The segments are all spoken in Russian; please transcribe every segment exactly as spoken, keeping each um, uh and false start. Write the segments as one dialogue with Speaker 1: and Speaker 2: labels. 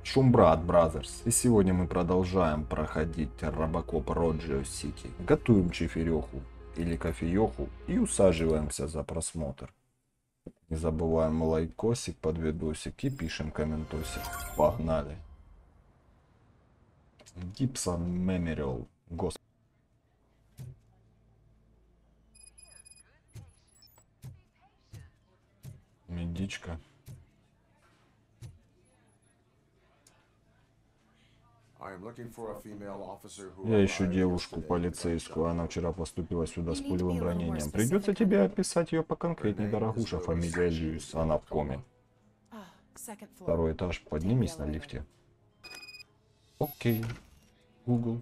Speaker 1: Шумбрат Бразерс. И сегодня мы продолжаем проходить Робокоп Роджио Сити. Готовим чефиреху или кофееху и усаживаемся за просмотр. Не забываем лайкосик под видосик и пишем комментосик. Погнали. Гибсон Мемориал. Господи. Медичка. Я ищу девушку полицейскую. Она вчера поступила сюда с пулевым ранением. Придется тебе описать ее поконкретнее, дорогуша. Фамилия Льюис. Она в коме. Второй этаж. Поднимись на лифте. Окей. Google.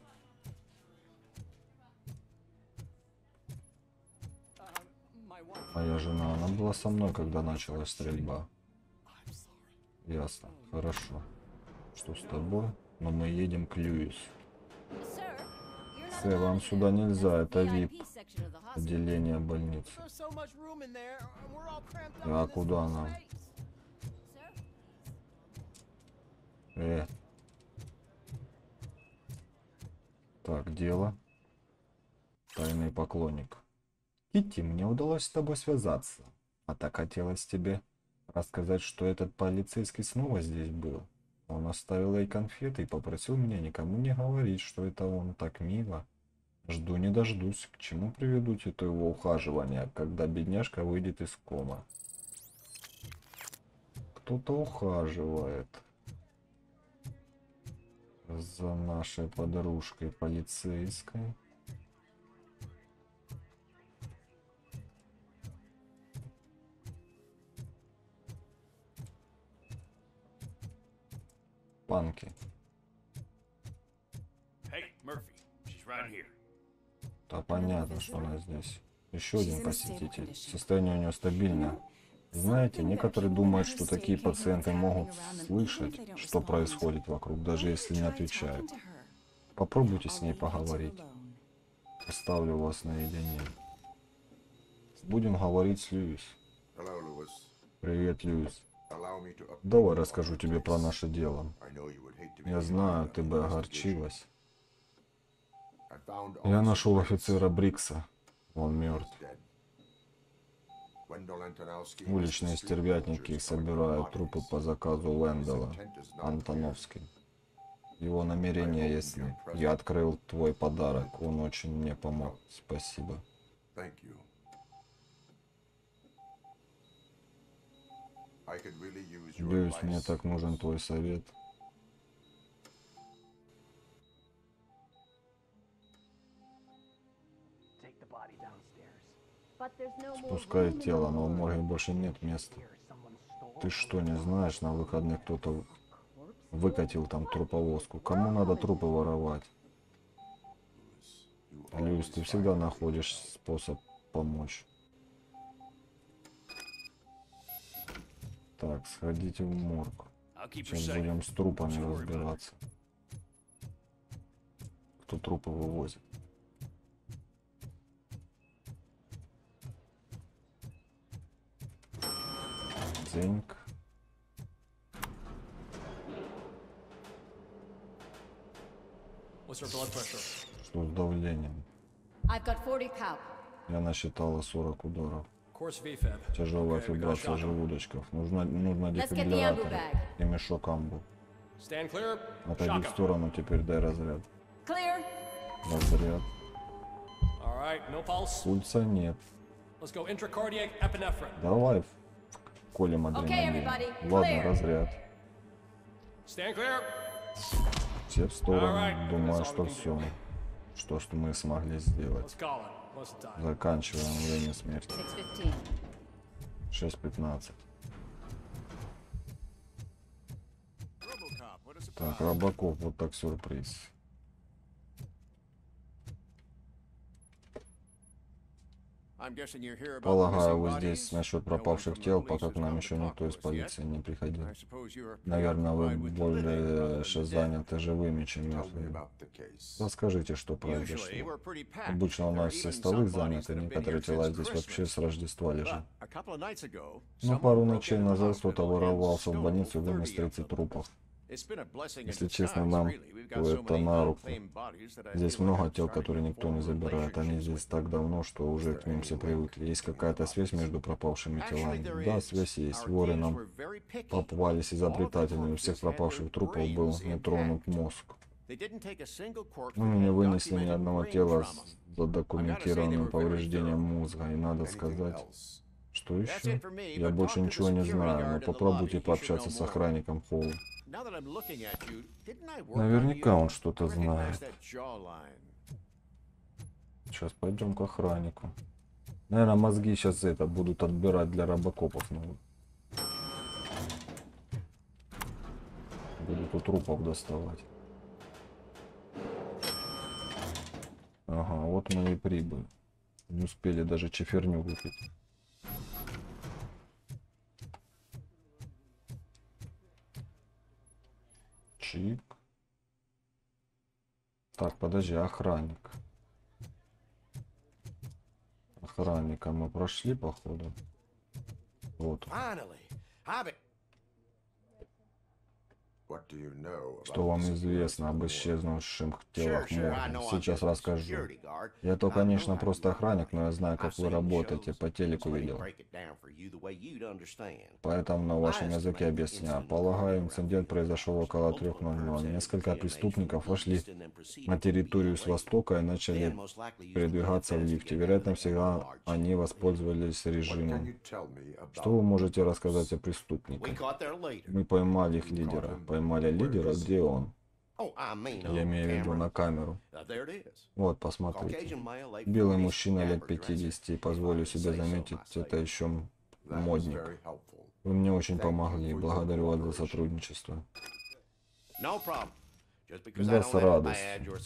Speaker 1: Моя жена, она была со мной, когда началась стрельба. Ясно. Хорошо. Что с тобой? Но мы едем к Льюис. Сэр, вам сюда нельзя, это вип отделение больницы. А куда нам? Э. Так, дело. Тайный поклонник. Китти, мне удалось с тобой связаться. А так хотелось тебе рассказать, что этот полицейский снова здесь был. Он оставил ей конфеты и попросил меня никому не говорить, что это он. Так мило. Жду не дождусь. К чему приведут это его ухаживания, когда бедняжка выйдет из кома? Кто-то ухаживает за нашей подружкой полицейской. Панки. Да понятно, что она здесь. Еще один посетитель. Состояние у нее стабильное. Знаете, некоторые думают, что такие пациенты могут слышать, что происходит вокруг, даже если не отвечают. Попробуйте с ней поговорить. Оставлю вас наедине. Будем говорить с Льюис. Привет, Льюис. Давай расскажу тебе про наше дело. Я знаю, ты бы огорчилась. Я нашел офицера Брикса. Он мертв. Уличные стервятники собирают трупы по заказу Лэндала. Антоновский. Его намерения ясны. Я открыл твой подарок. Он очень мне помог. Спасибо. Льюис, мне так нужен твой совет. Спускай тело, но в морге больше нет места. Ты что, не знаешь, на выходных кто-то выкатил там труповозку? Кому надо трупы воровать? Льюис, ты всегда находишь способ помочь. Так, сходите в морг. Сейчас будем с трупами разбираться. Кто трупы вывозит? Денег. Что с давлением? Я насчитала сорок ударов. Тяжелая фибрация желудочков. Нужно, нужно дефибриллятор и мешок амбу. Отойди в сторону, теперь дай разряд. Разряд. Пульса нет. Давай колем адреналин. Ладно, разряд. Все в сторону. Думаю, что все. Что, что мы смогли сделать. Заканчиваем время смерти. шесть пятнадцать. Так, Робокоп, вот так сюрприз. Полагаю, вы здесь насчет пропавших тел, пока к нам еще никто из полиции не приходил. Наверное, вы больше заняты живыми, чем мертвыми. Расскажите, что произошло. Обычно у нас все столы заняты, некоторые тела здесь вообще с Рождества лежат. Но пару ночей назад кто-то ворвался в больницу и вынес тридцать трупов. Если честно, нам то это на руку. Здесь много тел, которые никто не забирает. Они здесь так давно, что уже к ним все привыкли. Есть какая-то связь между пропавшими телами? Да, связь есть. Воры нам попались изобретательными. У всех пропавших трупов был нетронут мозг. Мы не вынесли ни одного тела с задокументированным повреждением мозга. И надо сказать... Что еще? Я больше ничего не знаю, но попробуйте пообщаться с охранником Холла. Наверняка он что-то знает. Сейчас пойдем к охраннику. Наверное, мозги сейчас это будут отбирать для робокопов. Ну. Будут у трупов доставать. Ага, вот мы и прибыли. Не успели даже чеферню выпить. Чик. Так, подожди, охранник. Охранника мы прошли, походу. Вот. Что вам известно об исчезнувших телах Моргана? Сейчас расскажу. Я то, конечно, просто охранник, но я знаю, как вы работаете. По телеку видел. Поэтому на вашем языке объясняю. Полагаю, инцидент произошел около трех ноль ноль. Несколько преступников вошли на территорию с востока и начали передвигаться в лифте. Вероятно, всегда они воспользовались режимом. Что вы можете рассказать о преступниках? Мы поймали их лидера. Поймали лидера, где он? Я имею в виду на камеру. Вот, посмотрите. Белый мужчина лет пятидесяти, позволю себе заметить, это еще модник. Вы мне очень помогли, благодарю вас за сотрудничество. Да, с радостью.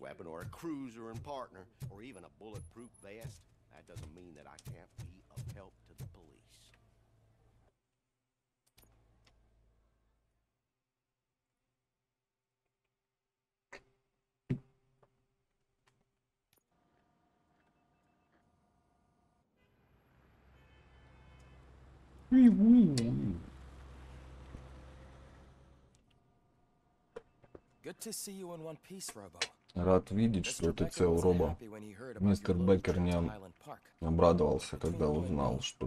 Speaker 1: Рад видеть, что ты цел, Робо. Мистер Беккер не обрадовался, когда узнал, что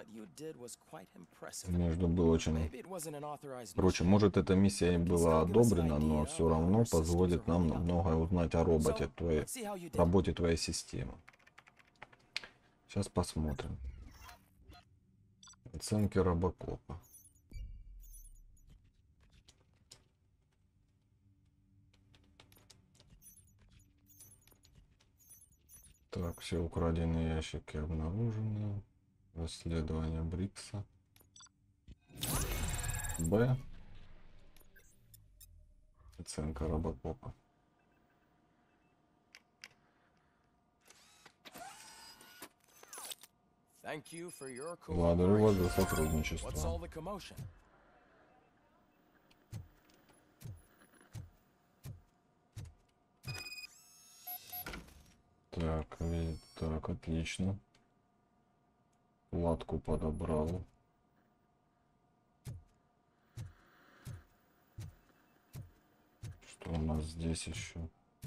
Speaker 1: между был очень... Впрочем, может, эта миссия и была одобрена, но все равно позволит нам многое узнать о роботе, твоей работе твоей системы. Сейчас посмотрим. Оценки робокопа. Так, все украденные ящики обнаружены. Расследование Брикса. Б. Оценка робокопа. Благодарю вас за сотрудничество. Так, и, так, отлично. Платку подобрал. Что у нас здесь еще?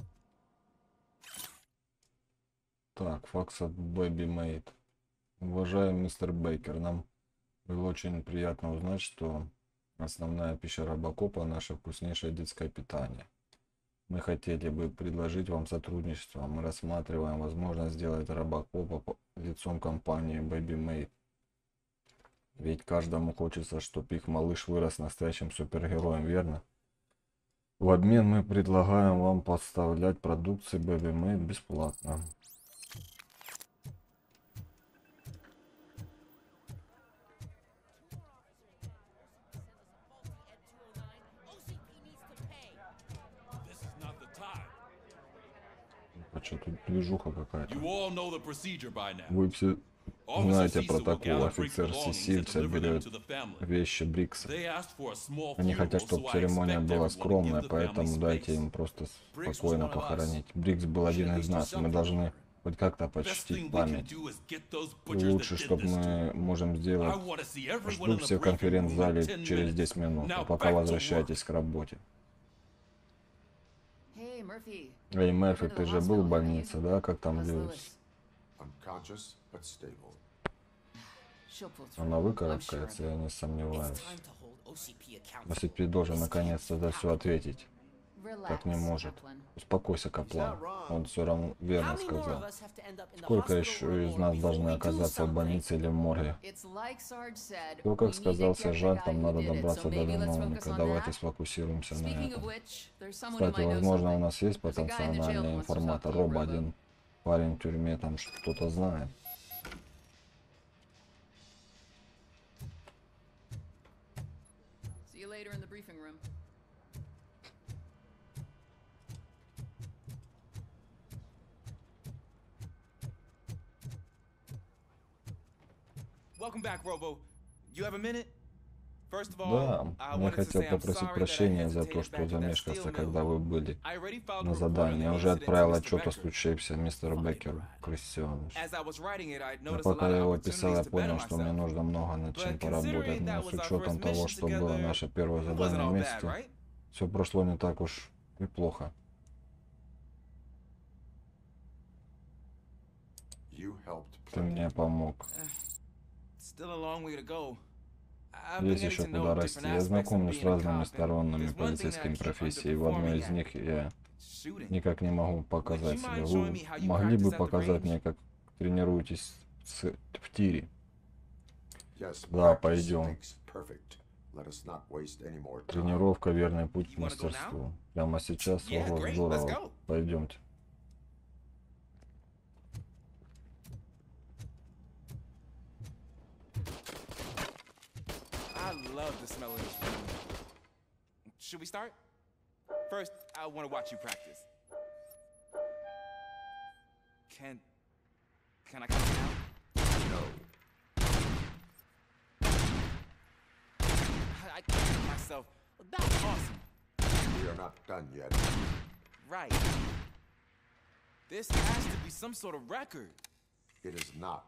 Speaker 1: Так, факс от Baby Made. Уважаемый мистер Бейкер, нам было очень приятно узнать, что основная пища робокопа — наше вкуснейшее детское питание. Мы хотели бы предложить вам сотрудничество. Мы рассматриваем возможность сделать робокопа лицом компании Baby Made. Ведь каждому хочется, чтобы их малыш вырос настоящим супергероем, верно? В обмен мы предлагаем вам поставлять продукцию Baby Made бесплатно. Что тут движуха какая-то? Вы все знаете протокол. Офицер Сисильца берет вещи Брикса. Они хотят, чтобы церемония была скромная, поэтому дайте им просто спокойно похоронить. Брикс был один из нас. Мы должны хоть как-то почтить память. И лучше, чтобы мы можем сделать. Жду все в конференц-зале через десять минут, а пока возвращайтесь к работе. Эй, Мерфи, ты же был в больнице, да? Как там Льюис? Она выкарабкается, я не сомневаюсь. о си пи должен наконец-то за все ответить. Так не может. Успокойся, Каплан. Он все равно верно сказал. Сколько еще из нас должны оказаться в больнице или в морге? То, как сказал сержант, нам надо добраться до виновника. Давайте сфокусируемся на этом. Кстати, возможно, у нас есть потенциальный информатор. Роба, один парень в тюрьме там что-то знает. Да, я хотел попросить прощения за то, что замешкался, когда вы были на задании. Я уже отправил отчет о случившемся мистеру Беккеру, Кристиану. Но пока я его писал, я понял, что мне нужно много над чем поработать. Но с учетом того, что было наше первое задание вместе, все прошло не так уж и плохо. Ты мне помог. Есть еще куда расти. Я знакомлюсь с разными сторонами полицейской профессии. В одной из них я никак не могу показать себя. Вы могли бы показать мне, как тренируетесь в тире? Да, пойдем. Тренировка — верный путь к мастерству. Прямо сейчас? Ого, здорово. Пойдемте.
Speaker 2: The smell of this room. Should we start? First, I want to watch you practice. Can... Can I come now? No. I, I can't myself. That's awesome.
Speaker 3: We are not done yet.
Speaker 2: Right. This has to be some sort of record.
Speaker 3: It is not.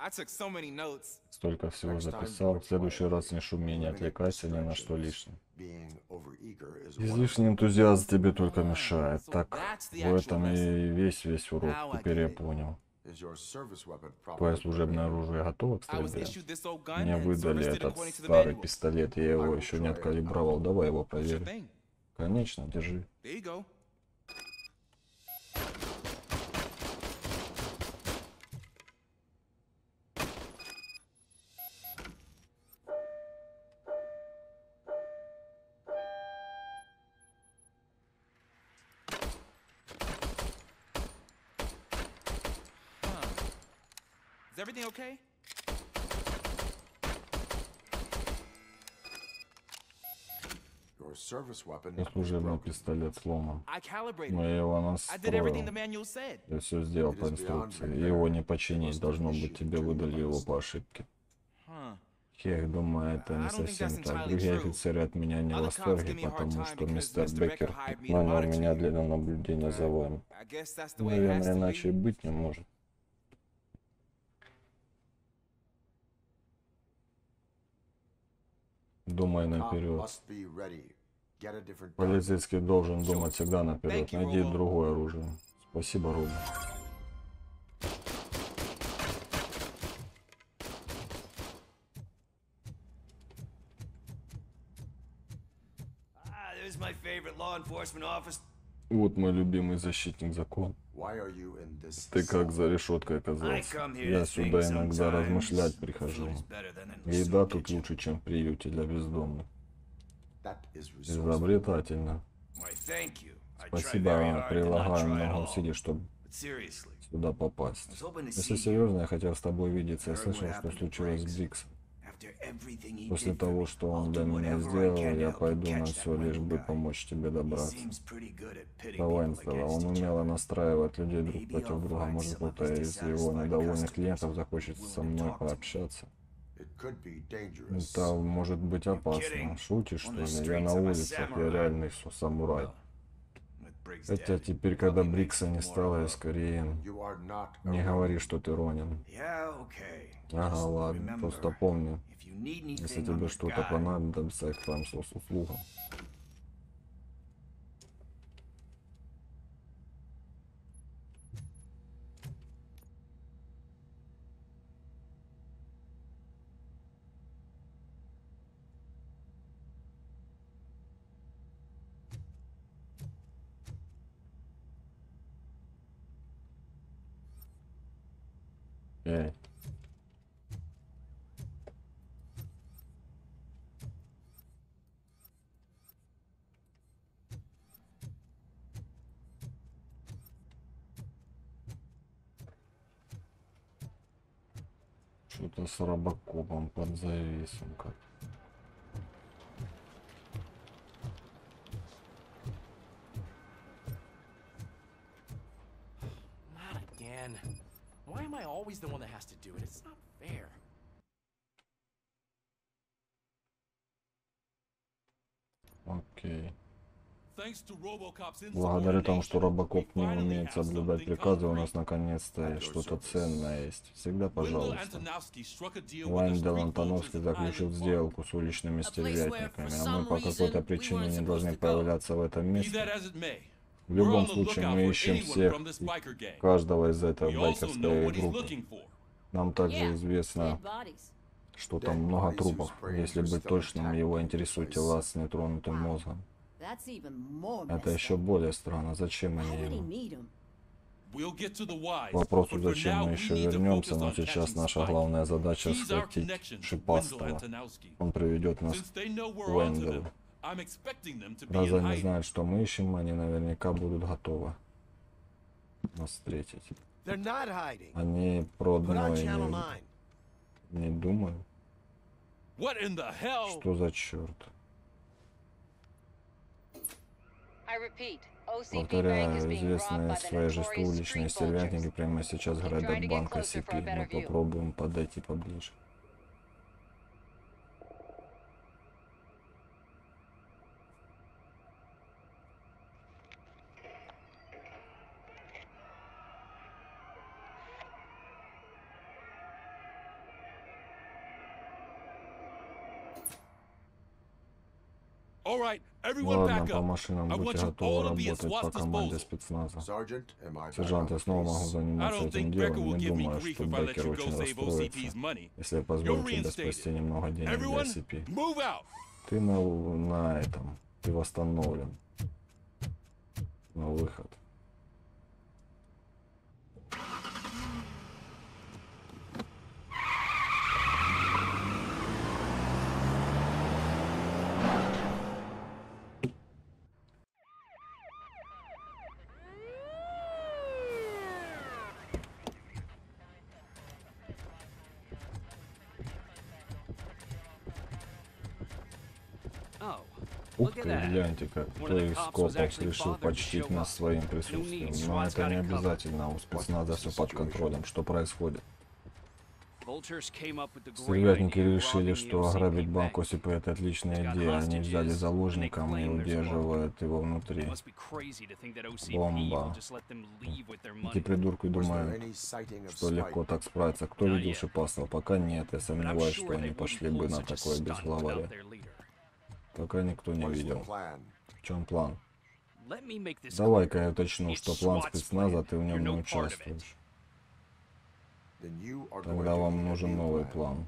Speaker 2: I took so many notes.
Speaker 1: Столько всего записал. В следующий раз не шуми, не отвлекайся ни на что лишнее.
Speaker 3: Being overeager is one of
Speaker 1: Излишний энтузиазм тебе только мешает.
Speaker 2: So
Speaker 1: Так,
Speaker 2: that's the
Speaker 1: в
Speaker 2: actual
Speaker 1: этом
Speaker 2: lesson.
Speaker 1: и весь весь урок.
Speaker 2: Now I
Speaker 1: Теперь я
Speaker 2: get it.
Speaker 1: понял.
Speaker 3: Is your service weapon
Speaker 1: Твое
Speaker 3: properly
Speaker 1: служебное оружие готово к
Speaker 2: I was
Speaker 1: стрельбе?
Speaker 2: issued this old gun
Speaker 1: Мне
Speaker 2: and
Speaker 1: выдали
Speaker 2: serviced it
Speaker 1: этот
Speaker 2: according to the
Speaker 1: старый
Speaker 2: manuals.
Speaker 1: пистолет, я его еще не откалибровал. Давай его
Speaker 2: Sure
Speaker 1: проверим.
Speaker 2: thing.
Speaker 1: Конечно, держи.
Speaker 2: There you go. Huh. Is everything okay?
Speaker 3: your service weapon
Speaker 1: И
Speaker 3: is
Speaker 1: служебный
Speaker 3: broken.
Speaker 1: пистолет сломан.
Speaker 2: I calibrated
Speaker 1: Но
Speaker 2: it.
Speaker 1: я его
Speaker 2: I did everything the
Speaker 1: настроил.
Speaker 2: manual said.
Speaker 1: Я все сделал по инструкции. Его не починить. Должно быть, тебе выдали его по ошибке.
Speaker 2: Huh.
Speaker 1: Хех, думаю, это не
Speaker 2: I don't think
Speaker 1: совсем
Speaker 2: that's
Speaker 1: так.
Speaker 2: entirely
Speaker 1: Другие
Speaker 2: true.
Speaker 1: офицеры от меня не в
Speaker 2: Other cops
Speaker 1: восторге,
Speaker 2: give me a hard
Speaker 1: потому
Speaker 2: time
Speaker 1: что
Speaker 2: because
Speaker 1: мистер
Speaker 2: Mister
Speaker 1: Беккер
Speaker 2: Becker hired me to
Speaker 1: нанял
Speaker 2: monitor
Speaker 1: меня
Speaker 2: you.
Speaker 1: для наблюдения за вами.
Speaker 2: I guess that's the way it has
Speaker 1: Наверное,
Speaker 2: to
Speaker 1: иначе и
Speaker 2: be.
Speaker 1: быть не может. Думай
Speaker 3: Cop
Speaker 1: наперед.
Speaker 3: must be ready. Get a different gun.
Speaker 1: Полицейский должен думать всегда наперед.
Speaker 2: Thank you,
Speaker 1: Найди
Speaker 2: Robo.
Speaker 1: другое оружие. Спасибо, Робби.
Speaker 4: Ah, there's my favorite law enforcement office.
Speaker 1: Вот мой любимый защитник закона.
Speaker 3: Why are you in this
Speaker 1: Ты как
Speaker 3: cell?
Speaker 1: за решеткой
Speaker 4: I
Speaker 1: оказался?
Speaker 4: come here
Speaker 1: Я
Speaker 4: to
Speaker 1: сюда
Speaker 4: think
Speaker 1: иногда
Speaker 4: sometimes
Speaker 1: размышлять
Speaker 4: the
Speaker 1: прихожу.
Speaker 4: food is better than in the
Speaker 1: Еда
Speaker 4: soup
Speaker 1: тут
Speaker 4: kitchen.
Speaker 1: лучше, чем в приюте для бездомных.
Speaker 3: That is resourceful.
Speaker 1: Изобретательно.
Speaker 4: Why, thank you. I tried very
Speaker 1: Спасибо,
Speaker 4: hard to not
Speaker 1: прилагаю
Speaker 4: try at
Speaker 1: много
Speaker 4: all.
Speaker 1: усилий, чтобы
Speaker 4: But seriously,
Speaker 1: сюда
Speaker 4: I
Speaker 1: попасть.
Speaker 4: was hoping to
Speaker 1: Если
Speaker 4: see you
Speaker 1: серьезно, я хотел с тобой видеться. Я
Speaker 4: Heard what
Speaker 1: слышал, что
Speaker 4: happened to
Speaker 1: случилось с
Speaker 4: Briggs.
Speaker 1: Бриксом.
Speaker 4: after everything he
Speaker 1: После
Speaker 4: did for
Speaker 1: того,
Speaker 4: me.
Speaker 1: что
Speaker 4: I'll
Speaker 1: он для
Speaker 4: do
Speaker 1: меня
Speaker 4: whatever I
Speaker 1: сделал,
Speaker 4: can to
Speaker 1: я
Speaker 4: help you
Speaker 1: пойду на
Speaker 4: catch
Speaker 1: все,
Speaker 4: that
Speaker 1: лишь
Speaker 4: Wendell
Speaker 1: бы
Speaker 4: guy.
Speaker 1: помочь тебе
Speaker 4: He
Speaker 1: добраться.
Speaker 4: seems pretty good at pitting
Speaker 1: До
Speaker 4: people
Speaker 1: Венстела.
Speaker 4: against
Speaker 1: Он
Speaker 4: each
Speaker 1: умело
Speaker 4: other.
Speaker 1: настраивать людей друг
Speaker 4: Maybe
Speaker 1: против
Speaker 4: I'll
Speaker 1: друга.
Speaker 4: find
Speaker 1: Может,
Speaker 4: some of
Speaker 1: кто-то
Speaker 4: his
Speaker 1: из его
Speaker 4: dissatisfied
Speaker 1: недовольных
Speaker 4: customers
Speaker 1: клиентов захочет
Speaker 4: willing
Speaker 1: со
Speaker 4: to
Speaker 1: мной
Speaker 4: talk to me.
Speaker 1: пообщаться.
Speaker 3: It could be dangerous.
Speaker 1: Это может быть опасно.
Speaker 4: kidding?
Speaker 1: Шутишь,
Speaker 4: On
Speaker 1: что
Speaker 4: the
Speaker 1: ли? Я
Speaker 4: streets
Speaker 1: на
Speaker 4: I'm a
Speaker 1: улицах, я
Speaker 4: samurai.
Speaker 1: реальный су- самурай.
Speaker 4: Well, with Briggs
Speaker 1: Хотя
Speaker 4: dead,
Speaker 1: теперь,
Speaker 4: it
Speaker 1: когда
Speaker 4: probably makes
Speaker 1: Брикса
Speaker 4: me
Speaker 1: не
Speaker 4: more
Speaker 1: стало,
Speaker 4: of
Speaker 1: я
Speaker 4: a-
Speaker 1: скорее...
Speaker 3: You are not a
Speaker 1: Не
Speaker 3: Ronin.
Speaker 1: говори, что ты Ронин.
Speaker 4: Yeah, okay.
Speaker 1: Ага,
Speaker 4: Just
Speaker 1: ладно.
Speaker 4: remember,
Speaker 1: Просто помни,
Speaker 4: if you need
Speaker 1: если
Speaker 4: anything, I'm
Speaker 1: тебе
Speaker 4: your
Speaker 1: что-то
Speaker 4: guy.
Speaker 1: понадобится, я к твоим сос- услугам. Эй. Что-то с робокопом под завесом как.
Speaker 5: Not again. Why am I always the one that has to do it? It's not fair.
Speaker 1: Окей.
Speaker 6: Благодаря
Speaker 1: Благодаря тому, что Робокоп не умеет соблюдать приказы, у нас наконец-то что-то ценное есть. Всегда пожалуйста. Вайндел Антоновский заключил сделку с уличными стервятниками, а мы по какой-то причине не должны появляться в этом месте. В любом случае, мы ищем всех, и каждого из этой байкерской группы. Нам также известно, что там много трупов. Если быть точным, его интересуют тела с нетронутым мозгом. Это еще более странно. Зачем они ему? К вопросу, зачем мы еще вернемся, но сейчас наша главная задача схватить Шипастого. Он приведет нас к Венделу. Раз они знают, что мы ищем, они наверняка будут готовы нас встретить.
Speaker 7: They're not hiding.
Speaker 1: Они про
Speaker 7: Put
Speaker 1: одно
Speaker 7: on
Speaker 1: и
Speaker 7: channel
Speaker 1: не,
Speaker 7: nine.
Speaker 1: не думают.
Speaker 6: What in the hell?
Speaker 1: Что за черт?
Speaker 8: I repeat, O C P Bank
Speaker 1: Повторяю,
Speaker 8: is being robbed
Speaker 1: известные
Speaker 8: by the
Speaker 1: своей жестокой
Speaker 8: notorious
Speaker 1: уличные
Speaker 8: street
Speaker 1: стервятники
Speaker 8: vultures.
Speaker 1: прямо сейчас
Speaker 8: Try to
Speaker 1: грабят
Speaker 8: get
Speaker 1: банк
Speaker 8: closer for a
Speaker 1: О Си Пи.
Speaker 8: better
Speaker 1: Мы
Speaker 8: view.
Speaker 1: попробуем подойти поближе.
Speaker 6: All right, everyone
Speaker 1: Ладно,
Speaker 6: back
Speaker 1: по
Speaker 6: up.
Speaker 1: машинам
Speaker 6: I
Speaker 1: будьте
Speaker 6: want you
Speaker 1: готовы
Speaker 6: all to be at
Speaker 1: работать по
Speaker 6: SWAT's
Speaker 1: команде
Speaker 6: disposal.
Speaker 1: спецназа.
Speaker 3: Sergeant, am I back
Speaker 1: Сержант,
Speaker 3: on
Speaker 1: я снова
Speaker 3: the
Speaker 1: могу
Speaker 3: case?
Speaker 6: I
Speaker 1: заниматься
Speaker 6: don't
Speaker 1: этим
Speaker 6: think
Speaker 1: делом.
Speaker 6: Becker will
Speaker 1: Не
Speaker 6: give me
Speaker 1: думаю,
Speaker 6: grief
Speaker 1: что
Speaker 6: if I let
Speaker 1: Беккер
Speaker 6: you
Speaker 1: очень
Speaker 6: go save O C P's
Speaker 1: расстроится,
Speaker 6: money.
Speaker 1: если я
Speaker 6: You're
Speaker 1: позволю тебе
Speaker 6: reinstated.
Speaker 1: спасти немного денег для
Speaker 6: Everyone,
Speaker 1: Си Пи.
Speaker 6: move out.
Speaker 1: Ты на, на этом. Ты восстановлен. На выход. Ух ты, гляньте-ка, кто из копов решил почтить нас своим присутствием. Но это не обязательно, у спецназа все под контролем. Что происходит? Стервятники решили, что ограбить банк О Си Пи это отличная идея. Они взяли заложником и удерживают его внутри. Бомба. Эти придурки думают, что легко так справиться. Кто видел Шипастова? Пока нет. Я сомневаюсь, что они пошли бы на такое без главаря. Пока никто не видел. В чем план? Давай-ка я уточню, что план спецназа, ты в нем не участвуешь. Тогда вам нужен новый план.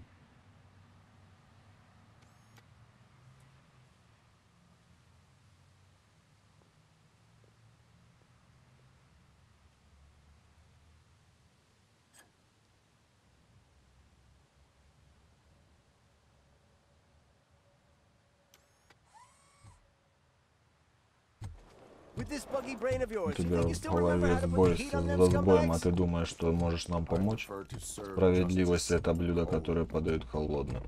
Speaker 1: У тебя в голове сбой с сбоем, а ты думаешь, что можешь нам помочь? Справедливость — это блюдо, которое подают холодным.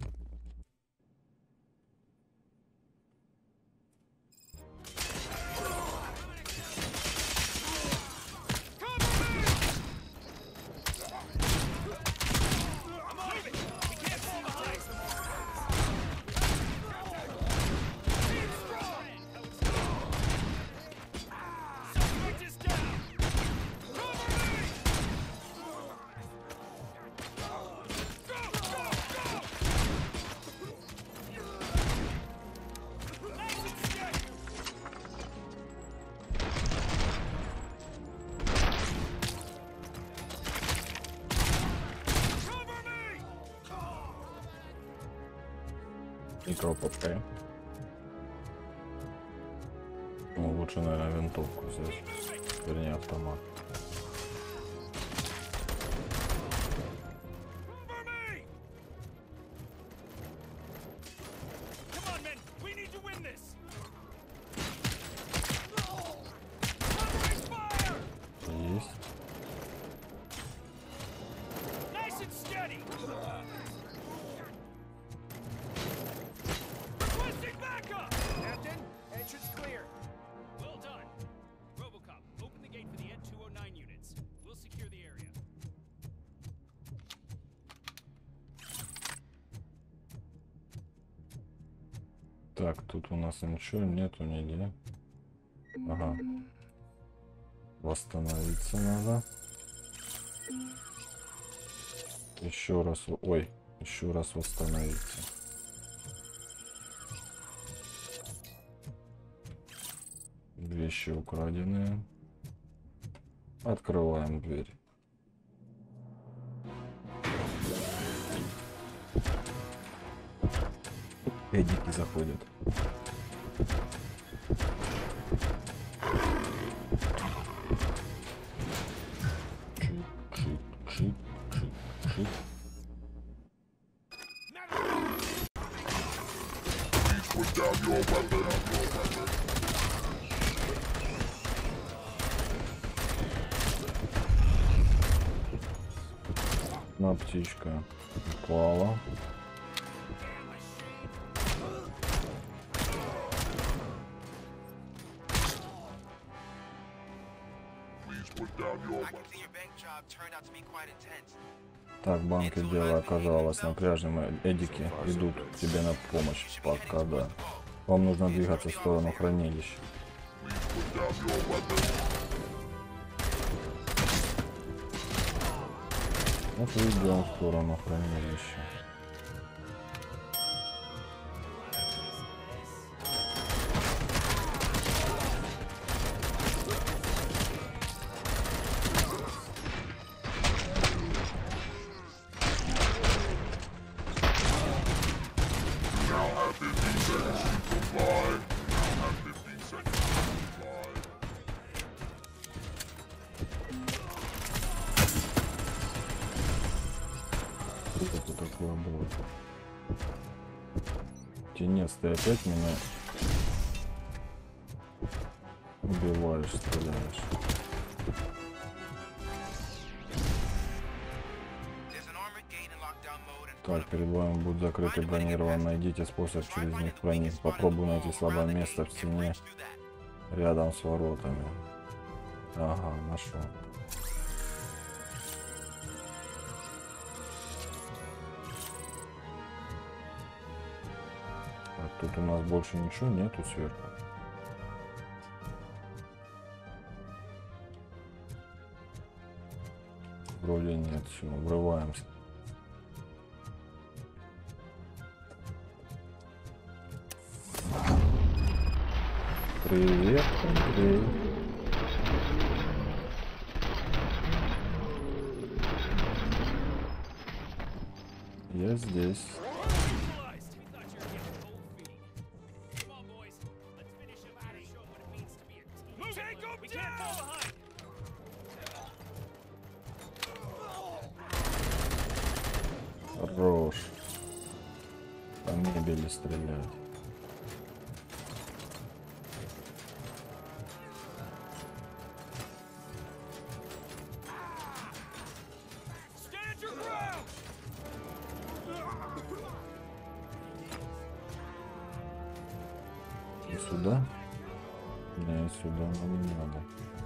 Speaker 1: Микропопка. Ну, лучше, наверное, винтовку взять. Вернее, автомат. Есть. Так, тут у нас ничего нету нигде. Ага. Восстановиться надо. Еще раз. Ой, еще раз восстановиться. Вещи украденные. Открываем дверь. Эдики заходят. Чик-чик-чик-чик-чик. Одна птичка упала. Так, в банке дело оказалось напряжным. Эдики идут тебе на помощь. Пока да. Вам нужно двигаться в сторону хранилища. Вот и идем в сторону хранилища. бутерброд. Тенец, ты опять меня убиваешь, стреляешь. Так, перед вами будет закрытый бронирован. Найдите способ через них проникнуть. Попробуй найти слабое место в стене рядом с воротами. Ага, нашел. Так, тут у нас больше ничего нету сверху. Вроде нет, все, врываемся. Привет, Андрей. Я здесь. Хорош. По мебели стрелять. И сюда? Не, сюда нам не надо.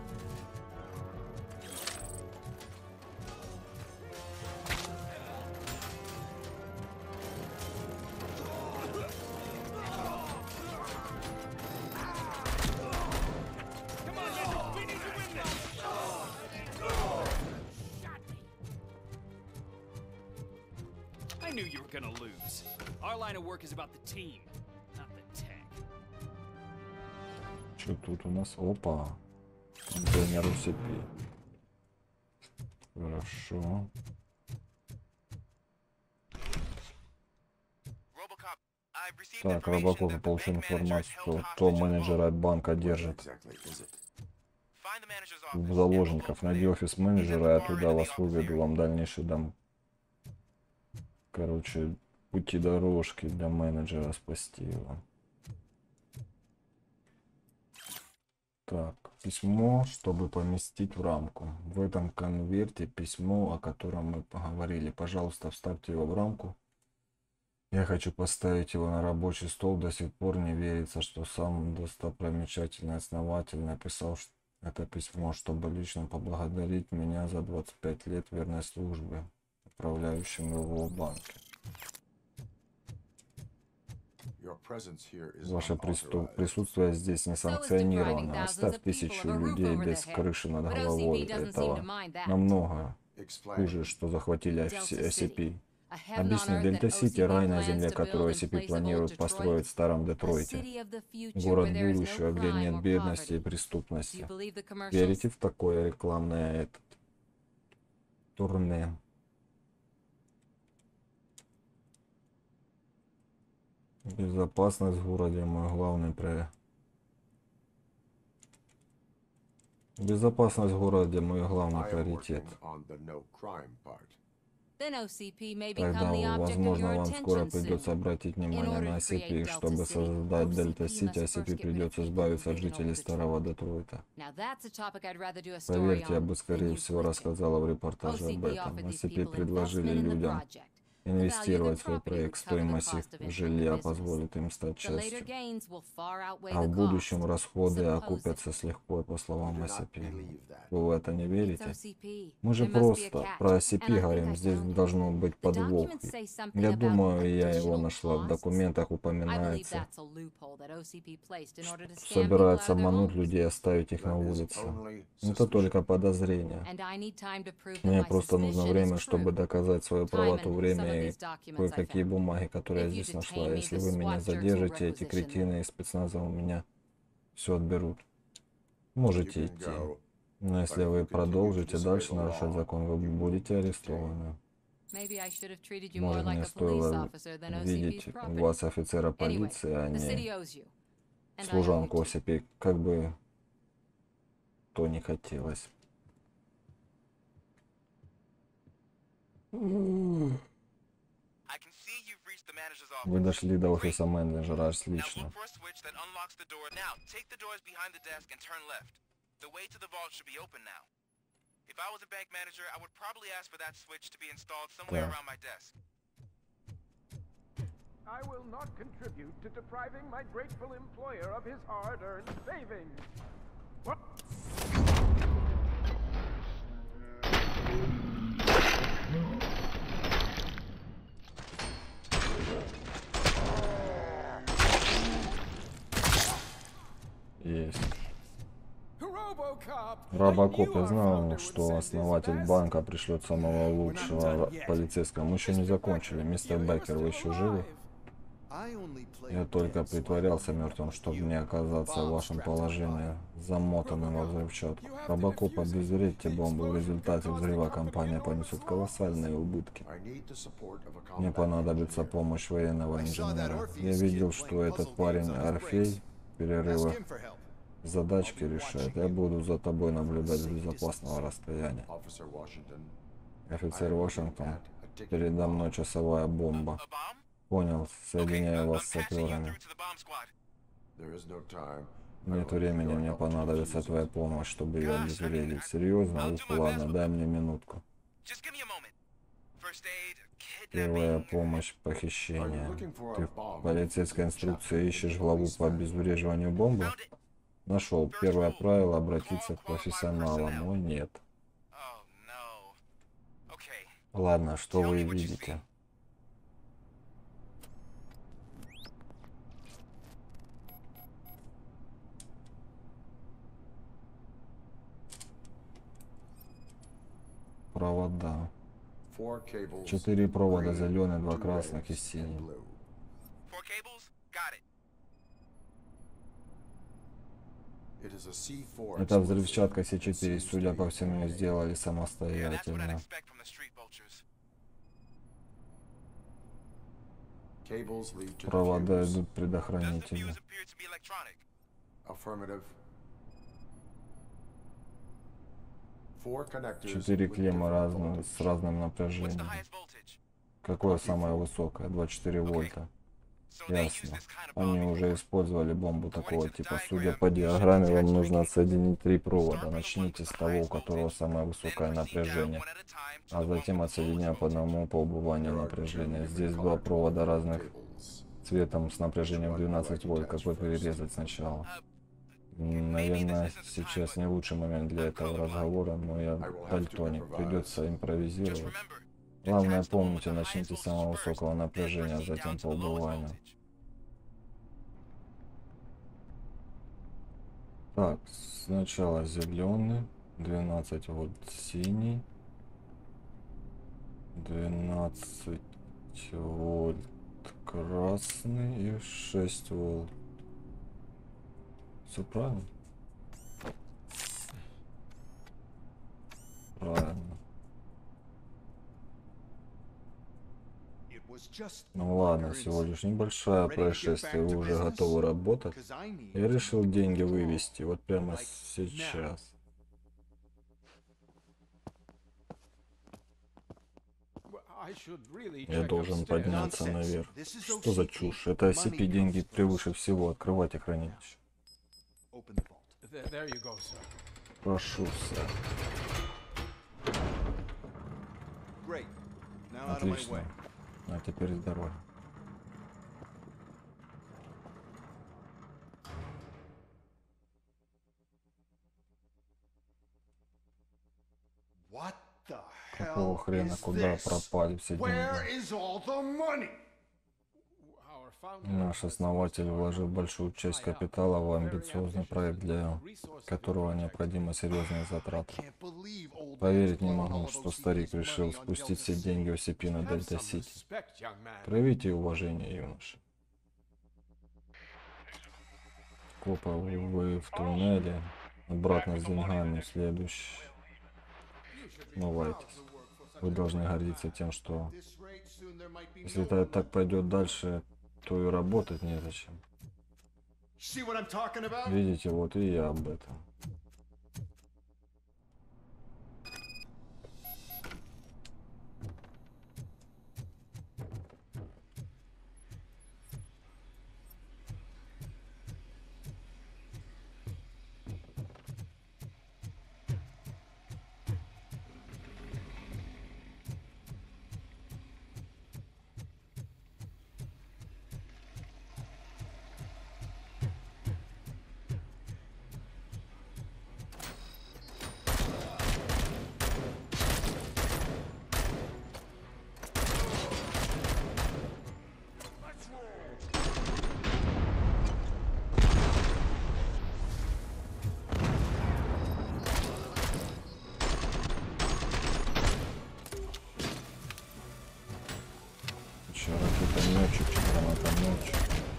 Speaker 7: I knew you were gonna lose. Our line of work is about the team, not the tech.
Speaker 1: Что тут у нас? Опа. Контейнер о си пи. Хорошо. Так, Робокоп получил информацию, что то менеджера от банка держит
Speaker 3: Exactly is it?
Speaker 1: в заложников. Найди офис менеджера, и оттуда вас выведу вам дальнейший дом. Короче, пути дорожки для менеджера спасти его. Так, письмо, чтобы поместить в рамку. В этом конверте письмо, о котором мы поговорили. Пожалуйста, вставьте его в рамку. Я хочу поставить его на рабочий стол. До сих пор не верится, что сам достопримечательный основатель написал это письмо, чтобы лично поблагодарить меня за двадцать пять лет верной службы управляющим его в банке.
Speaker 3: Your presence here is
Speaker 1: Ваше приступ-
Speaker 3: unauthorized.
Speaker 1: присутствие здесь не санкционировано. Оставь тысячу людей без крыши над головой. Этого намного
Speaker 3: Explain.
Speaker 1: хуже, что захватили о си пи. Объясни, Дельта-Сити — рай на земле, которую о си пи планирует построить в старом Детройте. Город будущего, где нет бедности и преступности. Верите в такое рекламное этот турне? Безопасность в городе — мой главный проект. Безопасность в городе — мой главный
Speaker 3: I am
Speaker 1: приоритет.
Speaker 3: working on the no crime part.
Speaker 1: Тогда, возможно, вам скоро придется обратить внимание на о си пи. Чтобы создать Дельта-Сити, о си пи придется избавиться от жителей старого Детройта. Поверьте, я бы, скорее всего, рассказала в репортаже об этом. о си пи предложили людям инвестировать в свой проект. Стоимость их жилья позволит им стать частью. А в будущем расходы окупятся с лихвой, по словам о си пи. Вы в это не верите? Мы же просто про о си пи говорим, здесь должно быть подвох. Я думаю, я его нашла. В документах упоминается, что собирается обмануть людей и оставить их на улице. Это только подозрение. Мне просто нужно время, чтобы доказать свою правоту, время и кое-какие бумаги, которые я здесь нашла. Если вы меня задержите, эти кретины из спецназа у меня все отберут. Можете идти. Но если вы продолжите дальше нарушать закон, вы будете арестованы. Может, мне стоило видеть у вас офицера полиции, а не служанку о си пи, как бы то не хотелось.
Speaker 2: I can see you've reached the manager's office.
Speaker 1: Вы дошли до офиса менеджера, аж
Speaker 2: Now
Speaker 1: отлично.
Speaker 2: look for a switch that unlocks the door. Now take the doors behind the desk and turn left. The way to the vault should be open now. If I was a bank manager, I would probably ask for that switch to be installed somewhere
Speaker 1: Так.
Speaker 2: around my desk.
Speaker 9: I will not contribute to depriving my grateful employer of his hard-earned savings. What?
Speaker 1: Есть.
Speaker 9: RoboCop!
Speaker 1: Робокоп, я знал, что основатель банка пришлет самого лучшего полицейского. Мы еще не закончили. Мистер Беккер, вы еще живы? Я только притворялся мертвым, чтобы не оказаться в вашем положении, замотанным во взрывчатку. Робокоп, обезвредьте бомбу. В результате взрыва компания понесет колоссальные убытки.
Speaker 3: I need the support of a
Speaker 1: Мне
Speaker 3: combat
Speaker 1: понадобится помощь военного инженера. Я видел, что этот парень Орфей в перерывах задачки решает. Я буду за тобой наблюдать с безопасного расстояния.
Speaker 3: Officer Washington.
Speaker 1: Офицер Вашингтон, передо мной часовая бомба.
Speaker 2: A bomb?
Speaker 1: Понял, соединяю
Speaker 2: Okay,
Speaker 1: вас
Speaker 2: I'm
Speaker 1: с
Speaker 2: patching you
Speaker 1: саперами.
Speaker 2: through to the bomb squad.
Speaker 3: There is no time.
Speaker 1: Нет времени, мне понадобится твоя помощь, чтобы ее обезвредить. Серьезно? Ух, ладно, дай мне минутку.
Speaker 2: Just give me a moment. First aid,
Speaker 1: Первая
Speaker 2: kidnapping.
Speaker 1: помощь, похищение. Ты в полицейской инструкции ищешь главу по обезвреживанию бомбы?
Speaker 2: Found it.
Speaker 1: Нашел. Первое правило — обратиться к профессионалам. О, нет.
Speaker 2: Oh no. Okay.
Speaker 1: Ладно, что вы видите? Провода.
Speaker 3: Four cables.
Speaker 1: Четыре провода,
Speaker 3: green,
Speaker 1: зеленый, два
Speaker 3: two
Speaker 1: красных и
Speaker 3: reds, and
Speaker 1: синий.
Speaker 3: blue.
Speaker 2: Four cables? Got it.
Speaker 3: It is a C four
Speaker 1: Это
Speaker 3: explosive.
Speaker 1: взрывчатка С
Speaker 3: It
Speaker 1: четыре,
Speaker 3: seems
Speaker 1: судя
Speaker 3: to
Speaker 1: по
Speaker 3: be
Speaker 1: всему,
Speaker 3: grenade.
Speaker 1: сделали
Speaker 2: Yeah, that's what I'd
Speaker 1: самостоятельно.
Speaker 2: expect from the street vultures.
Speaker 3: Cables lead to the
Speaker 1: Провода
Speaker 3: fuse.
Speaker 1: идут к
Speaker 2: Does the
Speaker 1: предохранителю.
Speaker 2: fuse appear to be electronic?
Speaker 3: Affirmative. Four connectors
Speaker 1: Четыре
Speaker 3: with
Speaker 1: клеммы
Speaker 3: different
Speaker 1: разные,
Speaker 3: voltage.
Speaker 1: с разным
Speaker 2: What's the
Speaker 1: напряжением.
Speaker 2: highest voltage?
Speaker 1: Какое самое высокое? двадцать четыре вольта.
Speaker 2: So they use
Speaker 1: Ясно.
Speaker 2: this kind of bomb
Speaker 1: Они
Speaker 2: before.
Speaker 1: уже использовали бомбу такого типа. Судя по диаграмме, вам нужно отсоединить три провода. Начните с того, у которого самое высокое напряжение, а затем отсоединяя по одному по убыванию напряжения. Здесь два провода разных
Speaker 3: Cables.
Speaker 1: цветом с напряжением двенадцать вольт. Какой перерезать сначала? М, Наверное, сейчас не лучший момент для этого разговора, но я дальтоник. Придется импровизировать. Главное, помните, начните с самого высокого напряжения, а затем по убыванию. Так, сначала зеленый, двенадцать вольт синий, двенадцать вольт красный и шесть вольт. Все правильно? Правильно. Ну ладно, всего лишь небольшое происшествие, вы уже готовы работать? Я решил деньги вывести, вот прямо сейчас. Я должен подняться наверх. Что за чушь? Это эс си пи, деньги превыше всего, открывайте хранилище. Прошу, сэр. Отлично. А теперь с дороги. Какого хрена, куда пропали все деньги? Наш основатель вложил большую часть капитала в амбициозный проект, для которого необходимы серьезные затраты. Поверить не могу, что старик решил спустить все деньги о си пи на Дельта-Сити. Проявите уважение, юноша. Копа, вы в туннеле. Обратно с деньгами. Следующий. Смывайтесь. Вы должны гордиться тем, что если это так пойдет дальше, то и работать незачем. Видите, вот и я об этом. Еще ракетометчик, гранатометчик.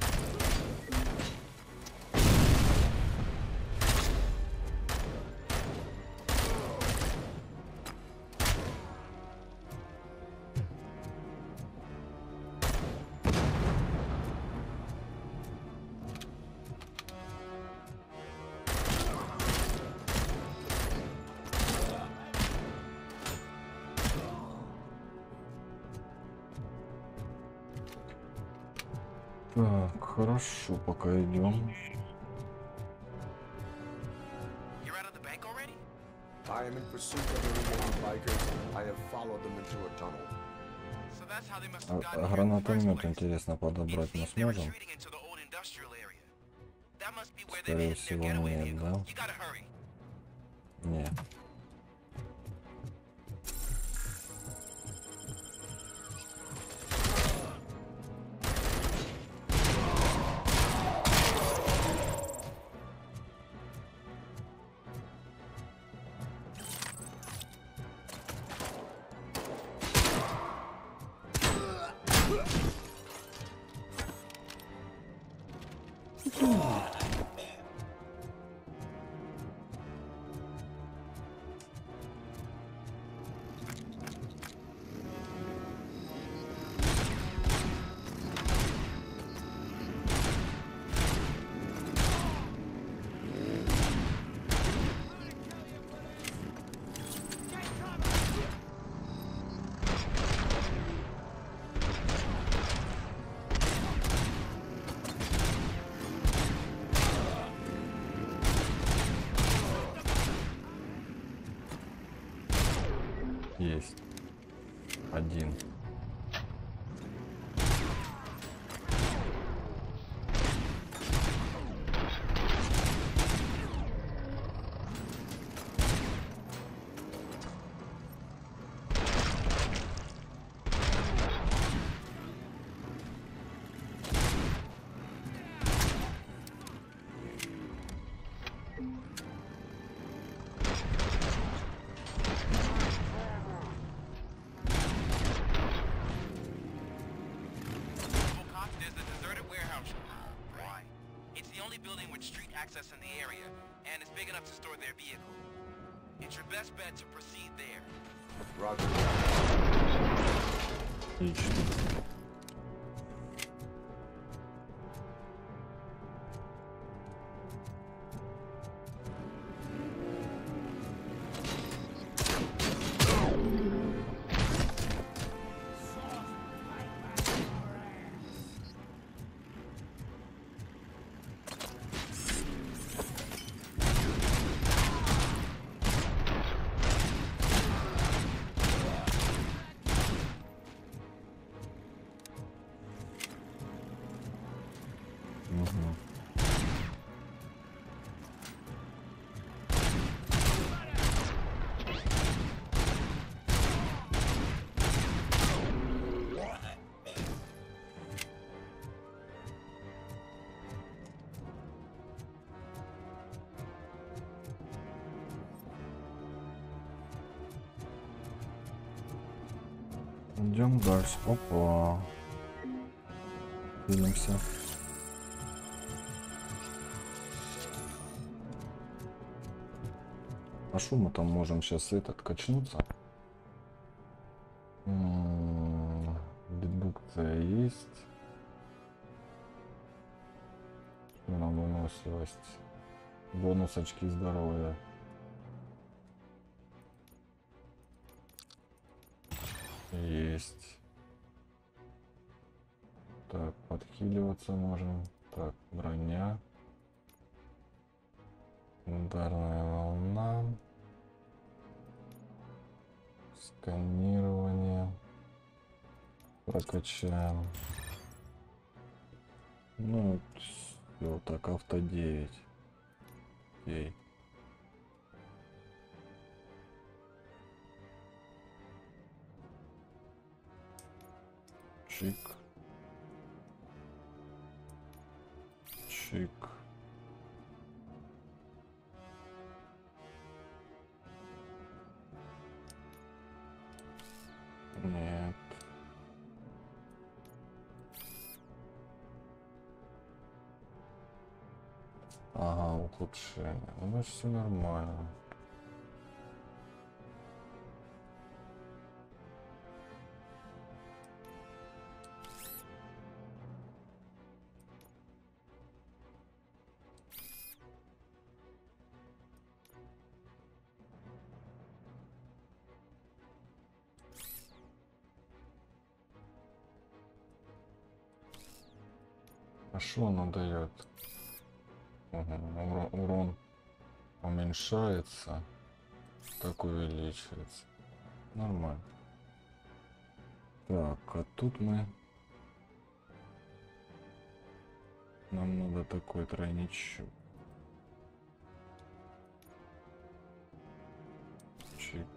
Speaker 1: Так, хорошо, пока идем.
Speaker 3: I am in pursuit of the remaining bikers. I have followed them into a tunnel.
Speaker 1: А, а гранатомет, интересно, подобрать мы сможем? Скорее всего, нет, да? Нет. Есть. Один.
Speaker 2: Access in the area, and it's big enough to store their vehicle. It's your best bet to proceed there.
Speaker 3: Roger.
Speaker 1: Отлично. Идем дальше. Опа. Видимся. А что мы там можем сейчас этот качнуться? М-м, редукция есть. На выносливость. Бонус очки здоровья. Есть. Так, подхиливаться можем. Так, броня. Ударная волна. Сканирование. Прокачаем. Ну, все, так, авто девять. Окей. Чик. Чик. Нет. Ага, ухудшение. Ну, все нормально. А что оно дает? Угу. Урон уменьшается, так увеличивается. Нормально. Так, а тут мы... Нам надо такой тройничок. Чик.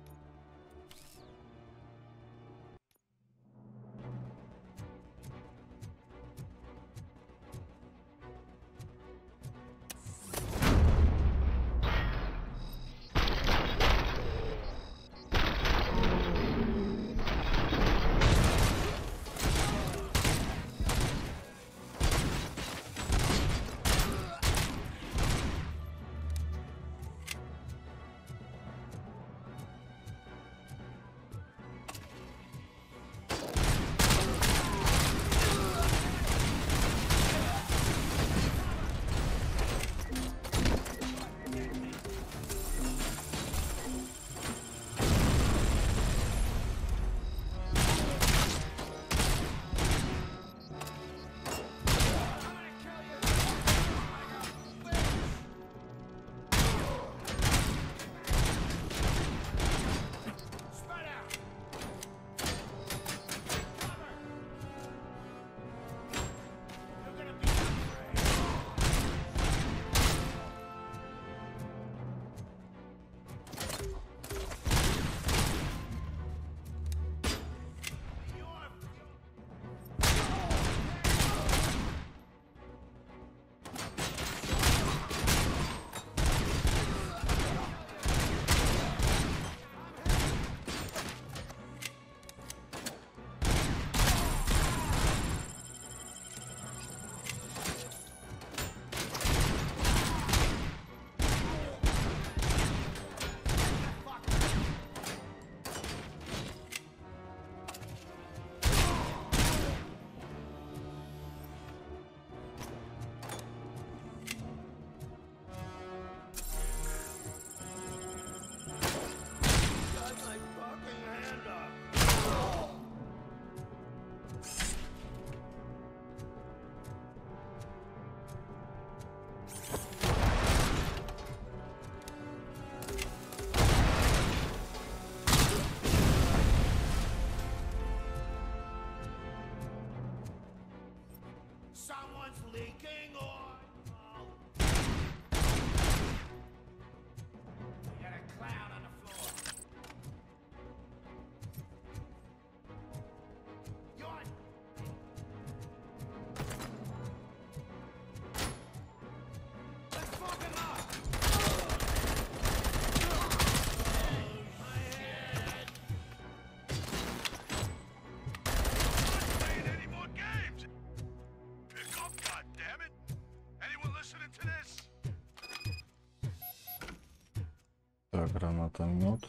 Speaker 1: Так, гранатомет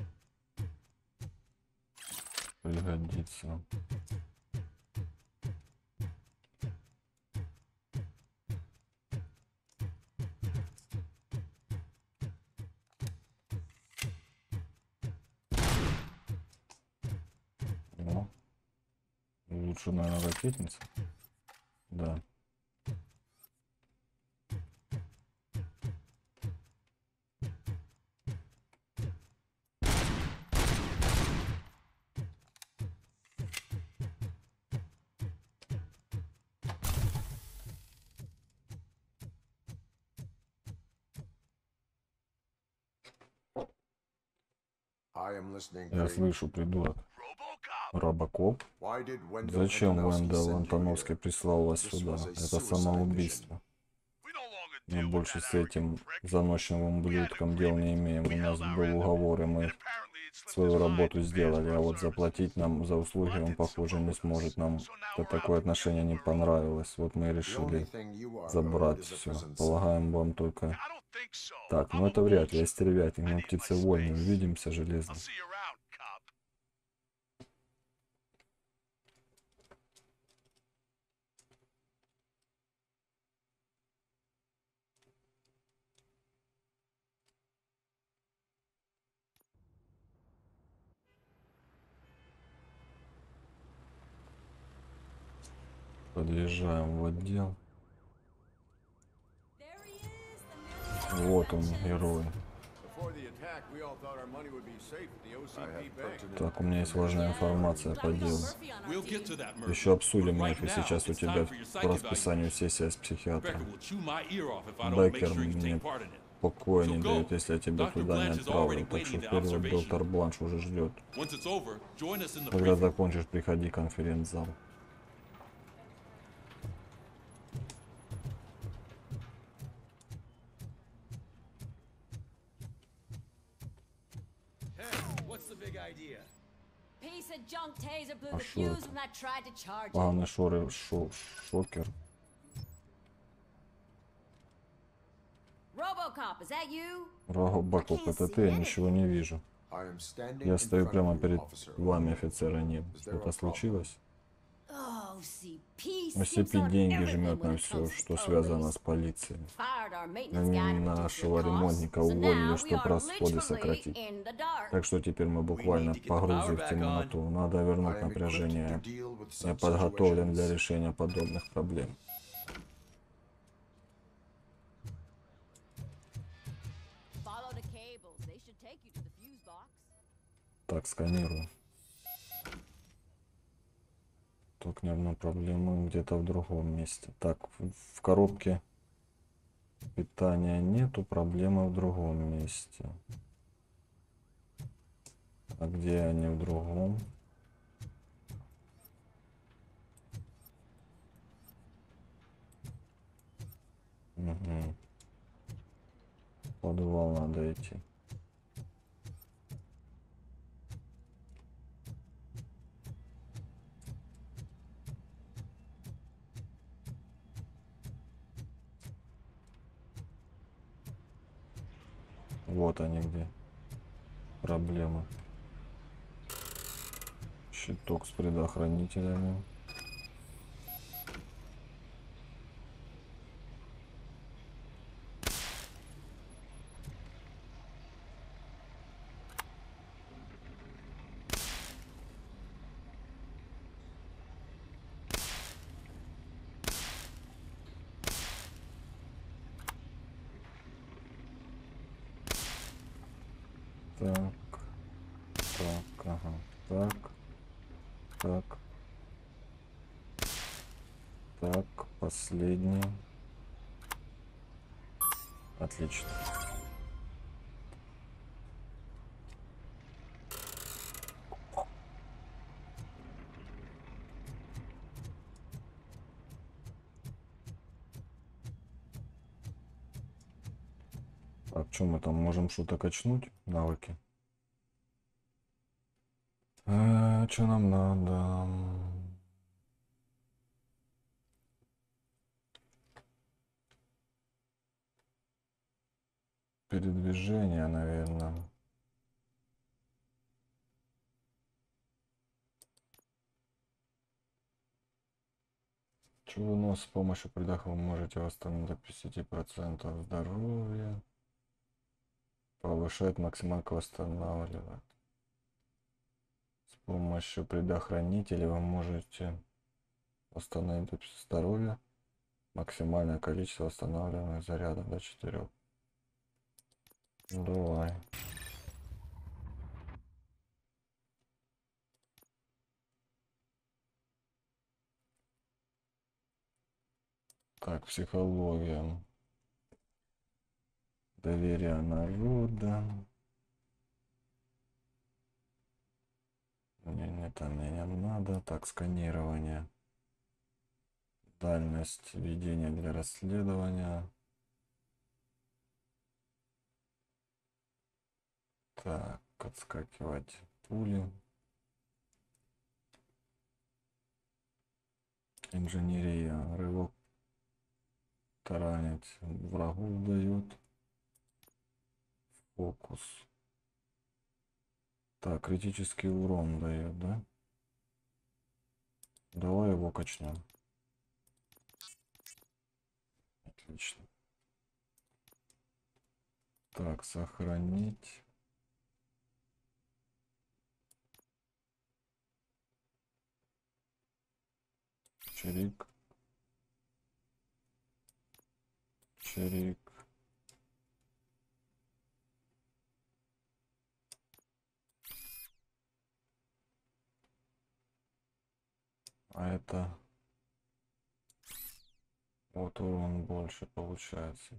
Speaker 1: пригодится. О, лучше, наверное, ракетница. Да. Я слышу, придурок. Робокоп? Зачем Вендел Антоновский прислал вас сюда? Это самоубийство. Мы больше с этим заносчивым ублюдком дел не имеем. У нас был уговор, и мы свою работу сделали, а вот заплатить нам за услуги он, похоже, не сможет. Нам это такое отношение не понравилось. Вот мы и решили забрать все. Полагаем, вам только... Так, ну это вряд ли, я стервятник, мы птицы вольные, увидимся, железно. Подъезжаем в отдел. Вот он, герой. Так, у меня есть важная информация по делу. Еще обсудим их, и сейчас у тебя по расписанию сессия с психиатром. Беккер мне покоя не дает, если я тебя туда не отправлю. Так что вперед, доктор Бланш уже ждет. Когда закончишь, приходи в конференц-зал. А шо это? Поганый шоры, шо, шокер. Робокоп, это ты? Я ничего не вижу. Я стою прямо перед вами, офицер Ним. Что-то случилось? о си пи деньги жмет на все, что связано с полицией. Нашего ремонтника уволили, чтобы расходы сократить. Так что теперь мы буквально погрузим в темноту. Надо вернуть напряжение. Я подготовлен для решения подобных проблем. Так, сканирую. Только, наверное, проблема где-то в другом месте. Так, в, в коробке питания нету, проблема в другом месте. А где они в другом? Угу. В подвал надо идти. Вот они где. Проблемы. Щиток с предохранителями. Так, так, ага, так, так, так, последний. Отлично. Так, что мы там можем что-то качнуть? Навыки. А, что нам надо? Передвижение, наверное. Чего нос с помощью придаха вы можете восстановить до пятидесяти процентов здоровья. Повышает максималку, восстанавливает. С помощью предохранителя вы можете восстановить до пятидесяти здоровья. Максимальное количество восстанавливаемых зарядов до четырёх. Давай. Так, психология. Доверие народа. Мне нет, а мне не надо. Так, сканирование. Дальность ведения для расследования. Так. Отскакивать пули. Инженерия. Рывок. Таранить врагу дает. Фокус. Так, критический урон дает, да? Давай его качнем. Отлично. Так, сохранить. Чирик. Чирик. А это вот урон больше получается.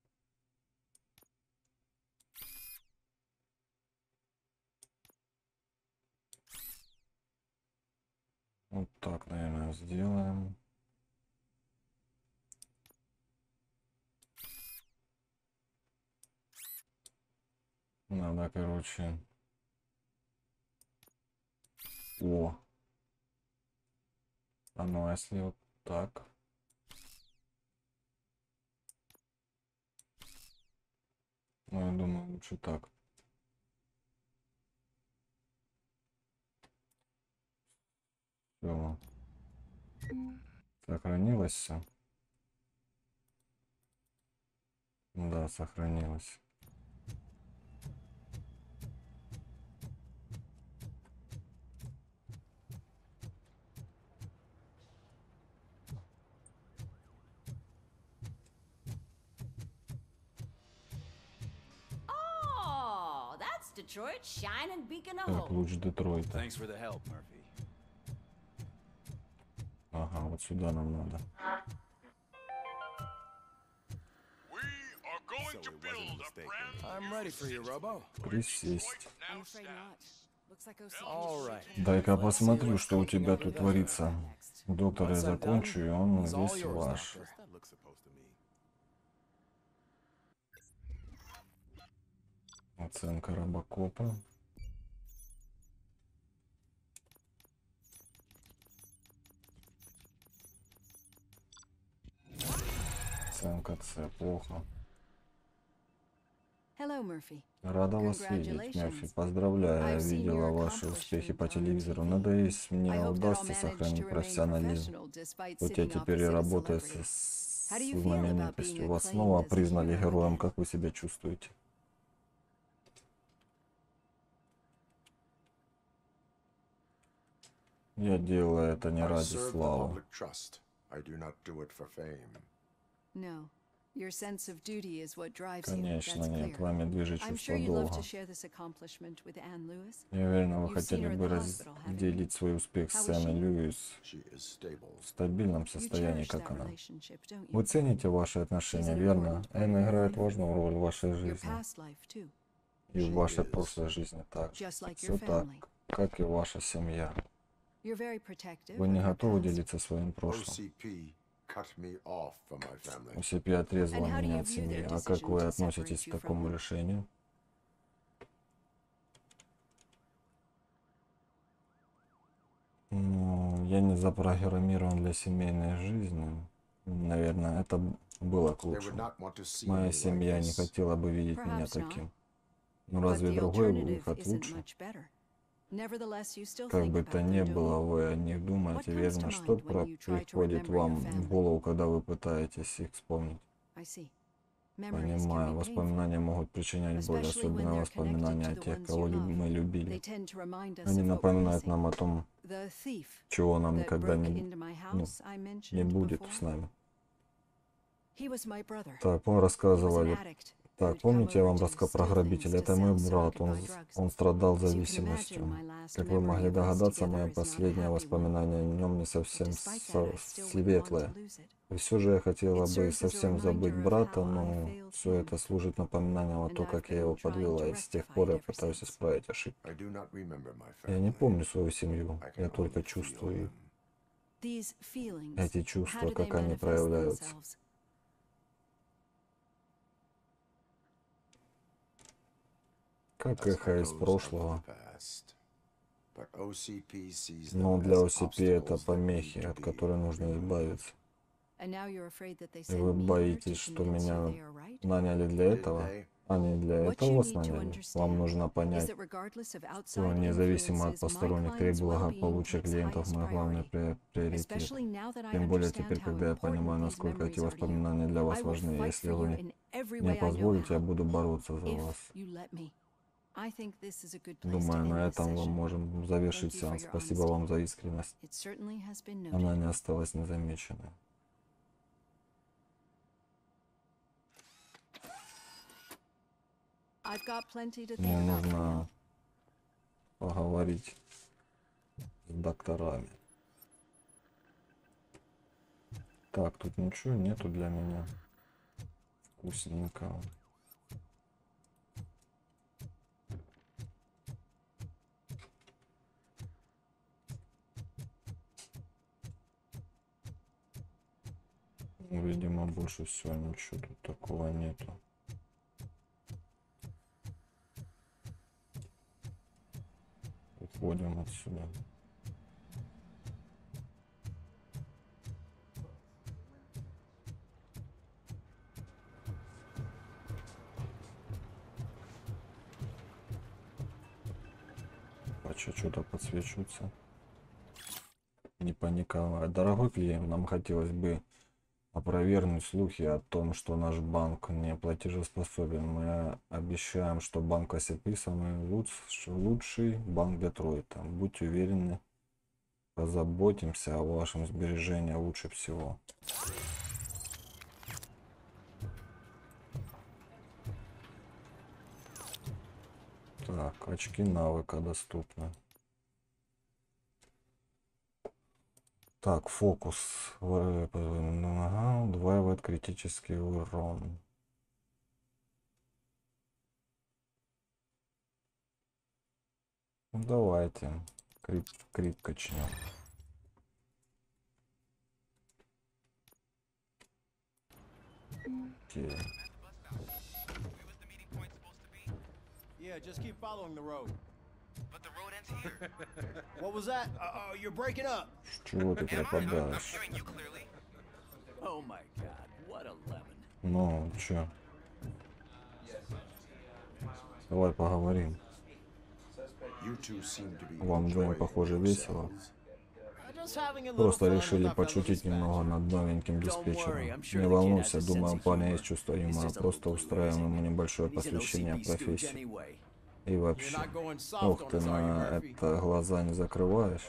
Speaker 1: Вот так, наверное, сделаем. Надо, короче. О. А ну, а если вот так? Ну, я думаю, лучше так. Все. Сохранилось все? Да, сохранилось.
Speaker 8: Oh, that's Detroit's shining beacon of
Speaker 1: Так,
Speaker 8: hope.
Speaker 1: луч Детройта.
Speaker 4: Thanks for the help, Murphy.
Speaker 1: Ага, вот сюда нам надо.
Speaker 3: I'm ready for you, Robo.
Speaker 1: Присесть.
Speaker 8: I'm afraid not. Looks like O C P
Speaker 3: All right.
Speaker 1: Дай-ка посмотрю, что у тебя тут творится. Доктор, я закончу, и он
Speaker 3: He's all
Speaker 1: весь
Speaker 3: yours,
Speaker 1: ваш.
Speaker 3: Doctor.
Speaker 1: Оценка Робокопа. Оценка С. Плохо.
Speaker 8: Hello, Murphy.
Speaker 1: Рада вас видеть, Мерфи. Поздравляю, я видела ваши успехи по телевизору. Надеюсь, мне удастся сохранить профессионализм. Хоть я теперь и работаю с знаменитостью. Вас снова признали героем. Как вы себя чувствуете? Я делаю это не
Speaker 3: I
Speaker 1: ради
Speaker 3: serve the
Speaker 1: славы.
Speaker 3: public trust. I do not do it for fame.
Speaker 10: No. Your sense of duty is what drives you.
Speaker 1: Конечно,
Speaker 10: That's
Speaker 1: нет,
Speaker 10: clear.
Speaker 1: вами движет
Speaker 10: I'm sure
Speaker 1: чувство
Speaker 10: you'd love
Speaker 1: долга.
Speaker 10: to share this accomplishment with Anne Lewis.
Speaker 1: Я уверен, вы
Speaker 10: You've
Speaker 1: хотели
Speaker 10: seen her
Speaker 1: бы
Speaker 10: at the hospital, haven't you?
Speaker 1: разделить свой успех с
Speaker 10: How is
Speaker 1: Энной
Speaker 10: she?
Speaker 1: Льюис
Speaker 3: She is stable.
Speaker 1: в стабильном
Speaker 10: You
Speaker 1: состоянии,
Speaker 10: cherish
Speaker 1: как
Speaker 10: that
Speaker 1: она.
Speaker 10: relationship, don't you?
Speaker 1: Вы цените ваши отношения, верно? Энна играет важную роль в вашей
Speaker 10: Your
Speaker 1: жизни.
Speaker 10: past life too.
Speaker 1: И в вашей прошлой жизни также.
Speaker 10: Just like
Speaker 1: Все
Speaker 10: your
Speaker 1: так,
Speaker 10: family.
Speaker 1: как и ваша семья.
Speaker 10: You're very protective
Speaker 1: Вы
Speaker 10: of
Speaker 1: не
Speaker 10: your
Speaker 1: готовы
Speaker 10: past.
Speaker 1: делиться своим прошлым.
Speaker 3: O C P cut me off from my family.
Speaker 1: О Си Пи отрезала
Speaker 10: And how do
Speaker 1: меня
Speaker 10: you
Speaker 1: от
Speaker 10: view
Speaker 1: семьи.
Speaker 10: their
Speaker 1: А как
Speaker 10: decision
Speaker 1: вы
Speaker 10: to
Speaker 1: относитесь
Speaker 10: separate
Speaker 1: к
Speaker 10: you
Speaker 1: такому
Speaker 10: from them?
Speaker 1: решению? Ну, я не запрограммирован для семейной жизни. Наверное, это было к
Speaker 3: They would
Speaker 1: лучшему.
Speaker 3: not want to see
Speaker 1: Моя
Speaker 3: me like
Speaker 1: семья не
Speaker 3: this.
Speaker 1: хотела бы видеть меня
Speaker 10: Perhaps not.
Speaker 1: таким. Но
Speaker 10: But
Speaker 1: разве
Speaker 10: the
Speaker 1: другой
Speaker 10: alternative
Speaker 1: выход
Speaker 10: isn't
Speaker 1: лучше?
Speaker 10: much better. Nevertheless, you still
Speaker 1: Как
Speaker 10: think
Speaker 1: бы
Speaker 10: about
Speaker 1: то
Speaker 10: them,
Speaker 1: ни
Speaker 10: don't
Speaker 1: было,
Speaker 10: you?
Speaker 1: вы о них думаете,
Speaker 10: What comes
Speaker 1: верно?
Speaker 10: to
Speaker 1: Что
Speaker 10: mind when
Speaker 1: про-
Speaker 10: you try to
Speaker 1: приходит
Speaker 10: remember
Speaker 1: вам
Speaker 10: your
Speaker 1: в
Speaker 10: family?
Speaker 1: голову, когда вы пытаетесь их вспомнить?
Speaker 10: I see. Memories can
Speaker 1: Понимаю,
Speaker 10: be painful.
Speaker 1: воспоминания могут причинять боль,
Speaker 10: Especially when
Speaker 1: особенно
Speaker 10: they're
Speaker 1: воспоминания о
Speaker 10: connected to the
Speaker 1: тех,
Speaker 10: ones
Speaker 1: кого
Speaker 10: you
Speaker 1: люб-
Speaker 10: love.
Speaker 1: мы
Speaker 10: They
Speaker 1: любили.
Speaker 10: tend to remind us
Speaker 1: Они
Speaker 10: of what we're
Speaker 1: напоминают
Speaker 10: missing.
Speaker 1: нам о том,
Speaker 10: The thief
Speaker 1: чего нам
Speaker 10: that
Speaker 1: никогда
Speaker 10: broke
Speaker 1: не,
Speaker 10: into my
Speaker 1: ну,
Speaker 10: house I mentioned
Speaker 1: не будет
Speaker 10: before.
Speaker 1: с нами.
Speaker 10: He was my brother.
Speaker 1: Так, мы
Speaker 10: He was an
Speaker 1: рассказывали.
Speaker 10: addict
Speaker 1: Так,
Speaker 10: who'd come
Speaker 1: помните, я
Speaker 10: over
Speaker 1: вам
Speaker 10: to
Speaker 1: рассказал про
Speaker 10: steal
Speaker 1: грабителя?
Speaker 10: things
Speaker 1: Это
Speaker 10: to
Speaker 1: мой
Speaker 10: sell so he
Speaker 1: брат,
Speaker 10: could
Speaker 1: он,
Speaker 10: buy
Speaker 1: з-
Speaker 10: drugs.
Speaker 1: он страдал
Speaker 10: As you can
Speaker 1: зависимостью.
Speaker 10: imagine, my last
Speaker 1: Как вы
Speaker 10: memory
Speaker 1: могли
Speaker 10: of us
Speaker 1: догадаться,
Speaker 10: together
Speaker 1: мое
Speaker 10: is not a
Speaker 1: последнее
Speaker 10: happy one.
Speaker 1: воспоминание о нем не совсем
Speaker 10: Despite
Speaker 1: со-
Speaker 10: that, I still wouldn't want
Speaker 1: светлое.
Speaker 10: to lose it.
Speaker 1: И все же я хотела
Speaker 10: It
Speaker 1: бы
Speaker 10: serves as a
Speaker 1: совсем забыть
Speaker 10: reminder of
Speaker 1: брата,
Speaker 10: how I
Speaker 1: но
Speaker 10: failed
Speaker 1: все
Speaker 10: him.
Speaker 1: это служит напоминанием о
Speaker 10: And
Speaker 1: том,
Speaker 10: I've
Speaker 1: как я
Speaker 10: been
Speaker 1: его
Speaker 10: trying
Speaker 1: подвела,
Speaker 10: to
Speaker 1: и с тех
Speaker 10: rectify
Speaker 1: пор
Speaker 10: it
Speaker 1: я
Speaker 10: ever
Speaker 1: пытаюсь
Speaker 10: since.
Speaker 1: исправить ошибки.
Speaker 3: I do not remember my
Speaker 1: Я не
Speaker 3: family.
Speaker 1: помню свою семью,
Speaker 3: I
Speaker 1: я
Speaker 3: can
Speaker 1: только
Speaker 3: only feel
Speaker 1: чувствую их.
Speaker 3: them.
Speaker 10: These feelings,
Speaker 1: Эти
Speaker 10: how
Speaker 1: чувства,
Speaker 10: do they
Speaker 1: как они
Speaker 10: manifest
Speaker 1: проявляются.
Speaker 10: themselves?
Speaker 1: Как
Speaker 3: as
Speaker 1: эхо из
Speaker 3: echoes of
Speaker 1: прошлого.
Speaker 3: the past. But O C P sees them
Speaker 1: Но для
Speaker 3: as
Speaker 1: О Си Пи это
Speaker 3: obstacles that
Speaker 1: помехи,
Speaker 3: need to
Speaker 1: от
Speaker 3: be
Speaker 1: которой нужно
Speaker 3: removed.
Speaker 1: избавиться.
Speaker 10: And now you're afraid that they
Speaker 1: И
Speaker 10: sent
Speaker 1: вы
Speaker 10: me here
Speaker 1: боитесь,
Speaker 10: to
Speaker 1: что
Speaker 10: convince you
Speaker 1: меня
Speaker 10: they are right?
Speaker 1: наняли для
Speaker 3: Did
Speaker 1: этого?
Speaker 3: they?
Speaker 1: А не для
Speaker 10: What
Speaker 1: этого
Speaker 10: you
Speaker 1: вас
Speaker 10: need to
Speaker 1: наняли?
Speaker 10: understand
Speaker 1: Вам нужно
Speaker 10: is
Speaker 1: понять,
Speaker 10: that regardless of
Speaker 1: что
Speaker 10: outside
Speaker 1: независимо от
Speaker 10: influences, my
Speaker 1: посторонних
Speaker 10: client's
Speaker 1: требований
Speaker 10: well-being
Speaker 1: благополучия
Speaker 10: takes
Speaker 1: клиентов
Speaker 10: highest
Speaker 1: мой главный
Speaker 10: priority.
Speaker 1: при- приоритет.
Speaker 10: Especially now that I
Speaker 1: Тем более
Speaker 10: understand
Speaker 1: теперь,
Speaker 10: how
Speaker 1: когда я понимаю,
Speaker 10: important these
Speaker 1: насколько эти
Speaker 10: memories are to you.
Speaker 1: воспоминания для
Speaker 10: I
Speaker 1: вас
Speaker 10: will
Speaker 1: важны.
Speaker 10: fight
Speaker 1: Если
Speaker 10: for you
Speaker 1: вы
Speaker 10: in every
Speaker 1: мне
Speaker 10: way I know
Speaker 1: позволите, я
Speaker 10: how.
Speaker 1: буду бороться за вас.
Speaker 10: If you let me. I think this is a good place to
Speaker 1: Думаю,
Speaker 10: end
Speaker 1: на
Speaker 10: this
Speaker 1: этом мы
Speaker 10: session.
Speaker 1: можем завершить
Speaker 10: Thank you for
Speaker 1: сеанс.
Speaker 10: your
Speaker 1: Спасибо
Speaker 10: honesty.
Speaker 1: вам за искренность.
Speaker 10: It certainly has been noted.
Speaker 1: Она не осталась незамеченной.
Speaker 10: I've got plenty to think
Speaker 1: Мне
Speaker 10: about.
Speaker 1: нужно поговорить с докторами. Так, тут ничего нету для меня вкусненького. Видимо, больше всего ничего тут такого нету. Уходим отсюда. Что-то подсвечивается. Не паниковать. Дорогой клиент, нам хотелось бы опровергнуть слухи о том, что наш банк не платежеспособен. Мы обещаем, что банк О Си Пи самый лучший, лучший банк Детройта. Будьте уверены, позаботимся о вашем сбережении лучше всего. Так, очки навыка доступны. Так, фокус. Удваивает критический урон. Ну, давайте. Крит, крит качнем. Окей.
Speaker 11: Yeah, just keep following the road.
Speaker 2: But the road ends here.
Speaker 11: What was that? Uh-oh, you're breaking up.
Speaker 1: С чего ты пропадаешь?
Speaker 2: Hearing you clearly.
Speaker 7: Oh my god, what a lemon.
Speaker 1: Ну, чё? Давай поговорим.
Speaker 3: You two seem to be
Speaker 1: Вам двоим,
Speaker 3: enjoying
Speaker 1: похоже, весело.
Speaker 3: yourselves.
Speaker 11: Just having a little
Speaker 1: Просто
Speaker 11: fun
Speaker 1: решили
Speaker 11: with our fellow
Speaker 1: пошутить немного
Speaker 11: dispatchers.
Speaker 1: над новеньким
Speaker 11: Don't worry,
Speaker 1: диспетчером.
Speaker 11: I'm sure
Speaker 1: Не
Speaker 11: the kid
Speaker 1: волнуйся,
Speaker 11: has a
Speaker 1: думаю,
Speaker 11: sense
Speaker 1: у
Speaker 11: of
Speaker 1: парня
Speaker 11: humor.
Speaker 1: есть чувство
Speaker 11: He's
Speaker 1: юмора.
Speaker 11: just a
Speaker 1: Просто
Speaker 11: little
Speaker 1: устраиваем
Speaker 11: blue,
Speaker 1: ему небольшое
Speaker 11: He's an O C
Speaker 1: посвящение
Speaker 11: P stooge
Speaker 1: профессии.
Speaker 11: anyway.
Speaker 1: И
Speaker 11: You're
Speaker 1: вообще.
Speaker 11: not going soft
Speaker 1: Ох,
Speaker 11: on
Speaker 1: ты
Speaker 11: us, are you,
Speaker 1: на
Speaker 11: Murphy?
Speaker 1: это глаза не закрываешь.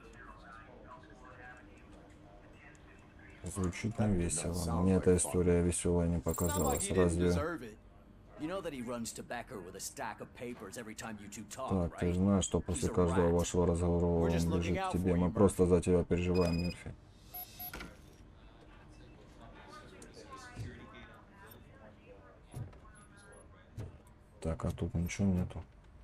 Speaker 1: Звучит не весело. Мне эта история веселая не
Speaker 11: It's not like
Speaker 1: показалась.
Speaker 11: you didn't
Speaker 1: Разве...
Speaker 11: deserve it.
Speaker 7: You know that he runs to Becker with a stack of papers every time you two talk,
Speaker 1: Так, ты
Speaker 7: right?
Speaker 1: знаешь, что после
Speaker 7: He's a
Speaker 1: каждого
Speaker 7: rat.
Speaker 1: вашего разговора
Speaker 11: We're
Speaker 1: он
Speaker 11: just looking
Speaker 1: бежит
Speaker 11: out
Speaker 1: к тебе.
Speaker 11: for you,
Speaker 1: Мы просто за тебя переживаем, Мерфи. Так, а тут ничего нету.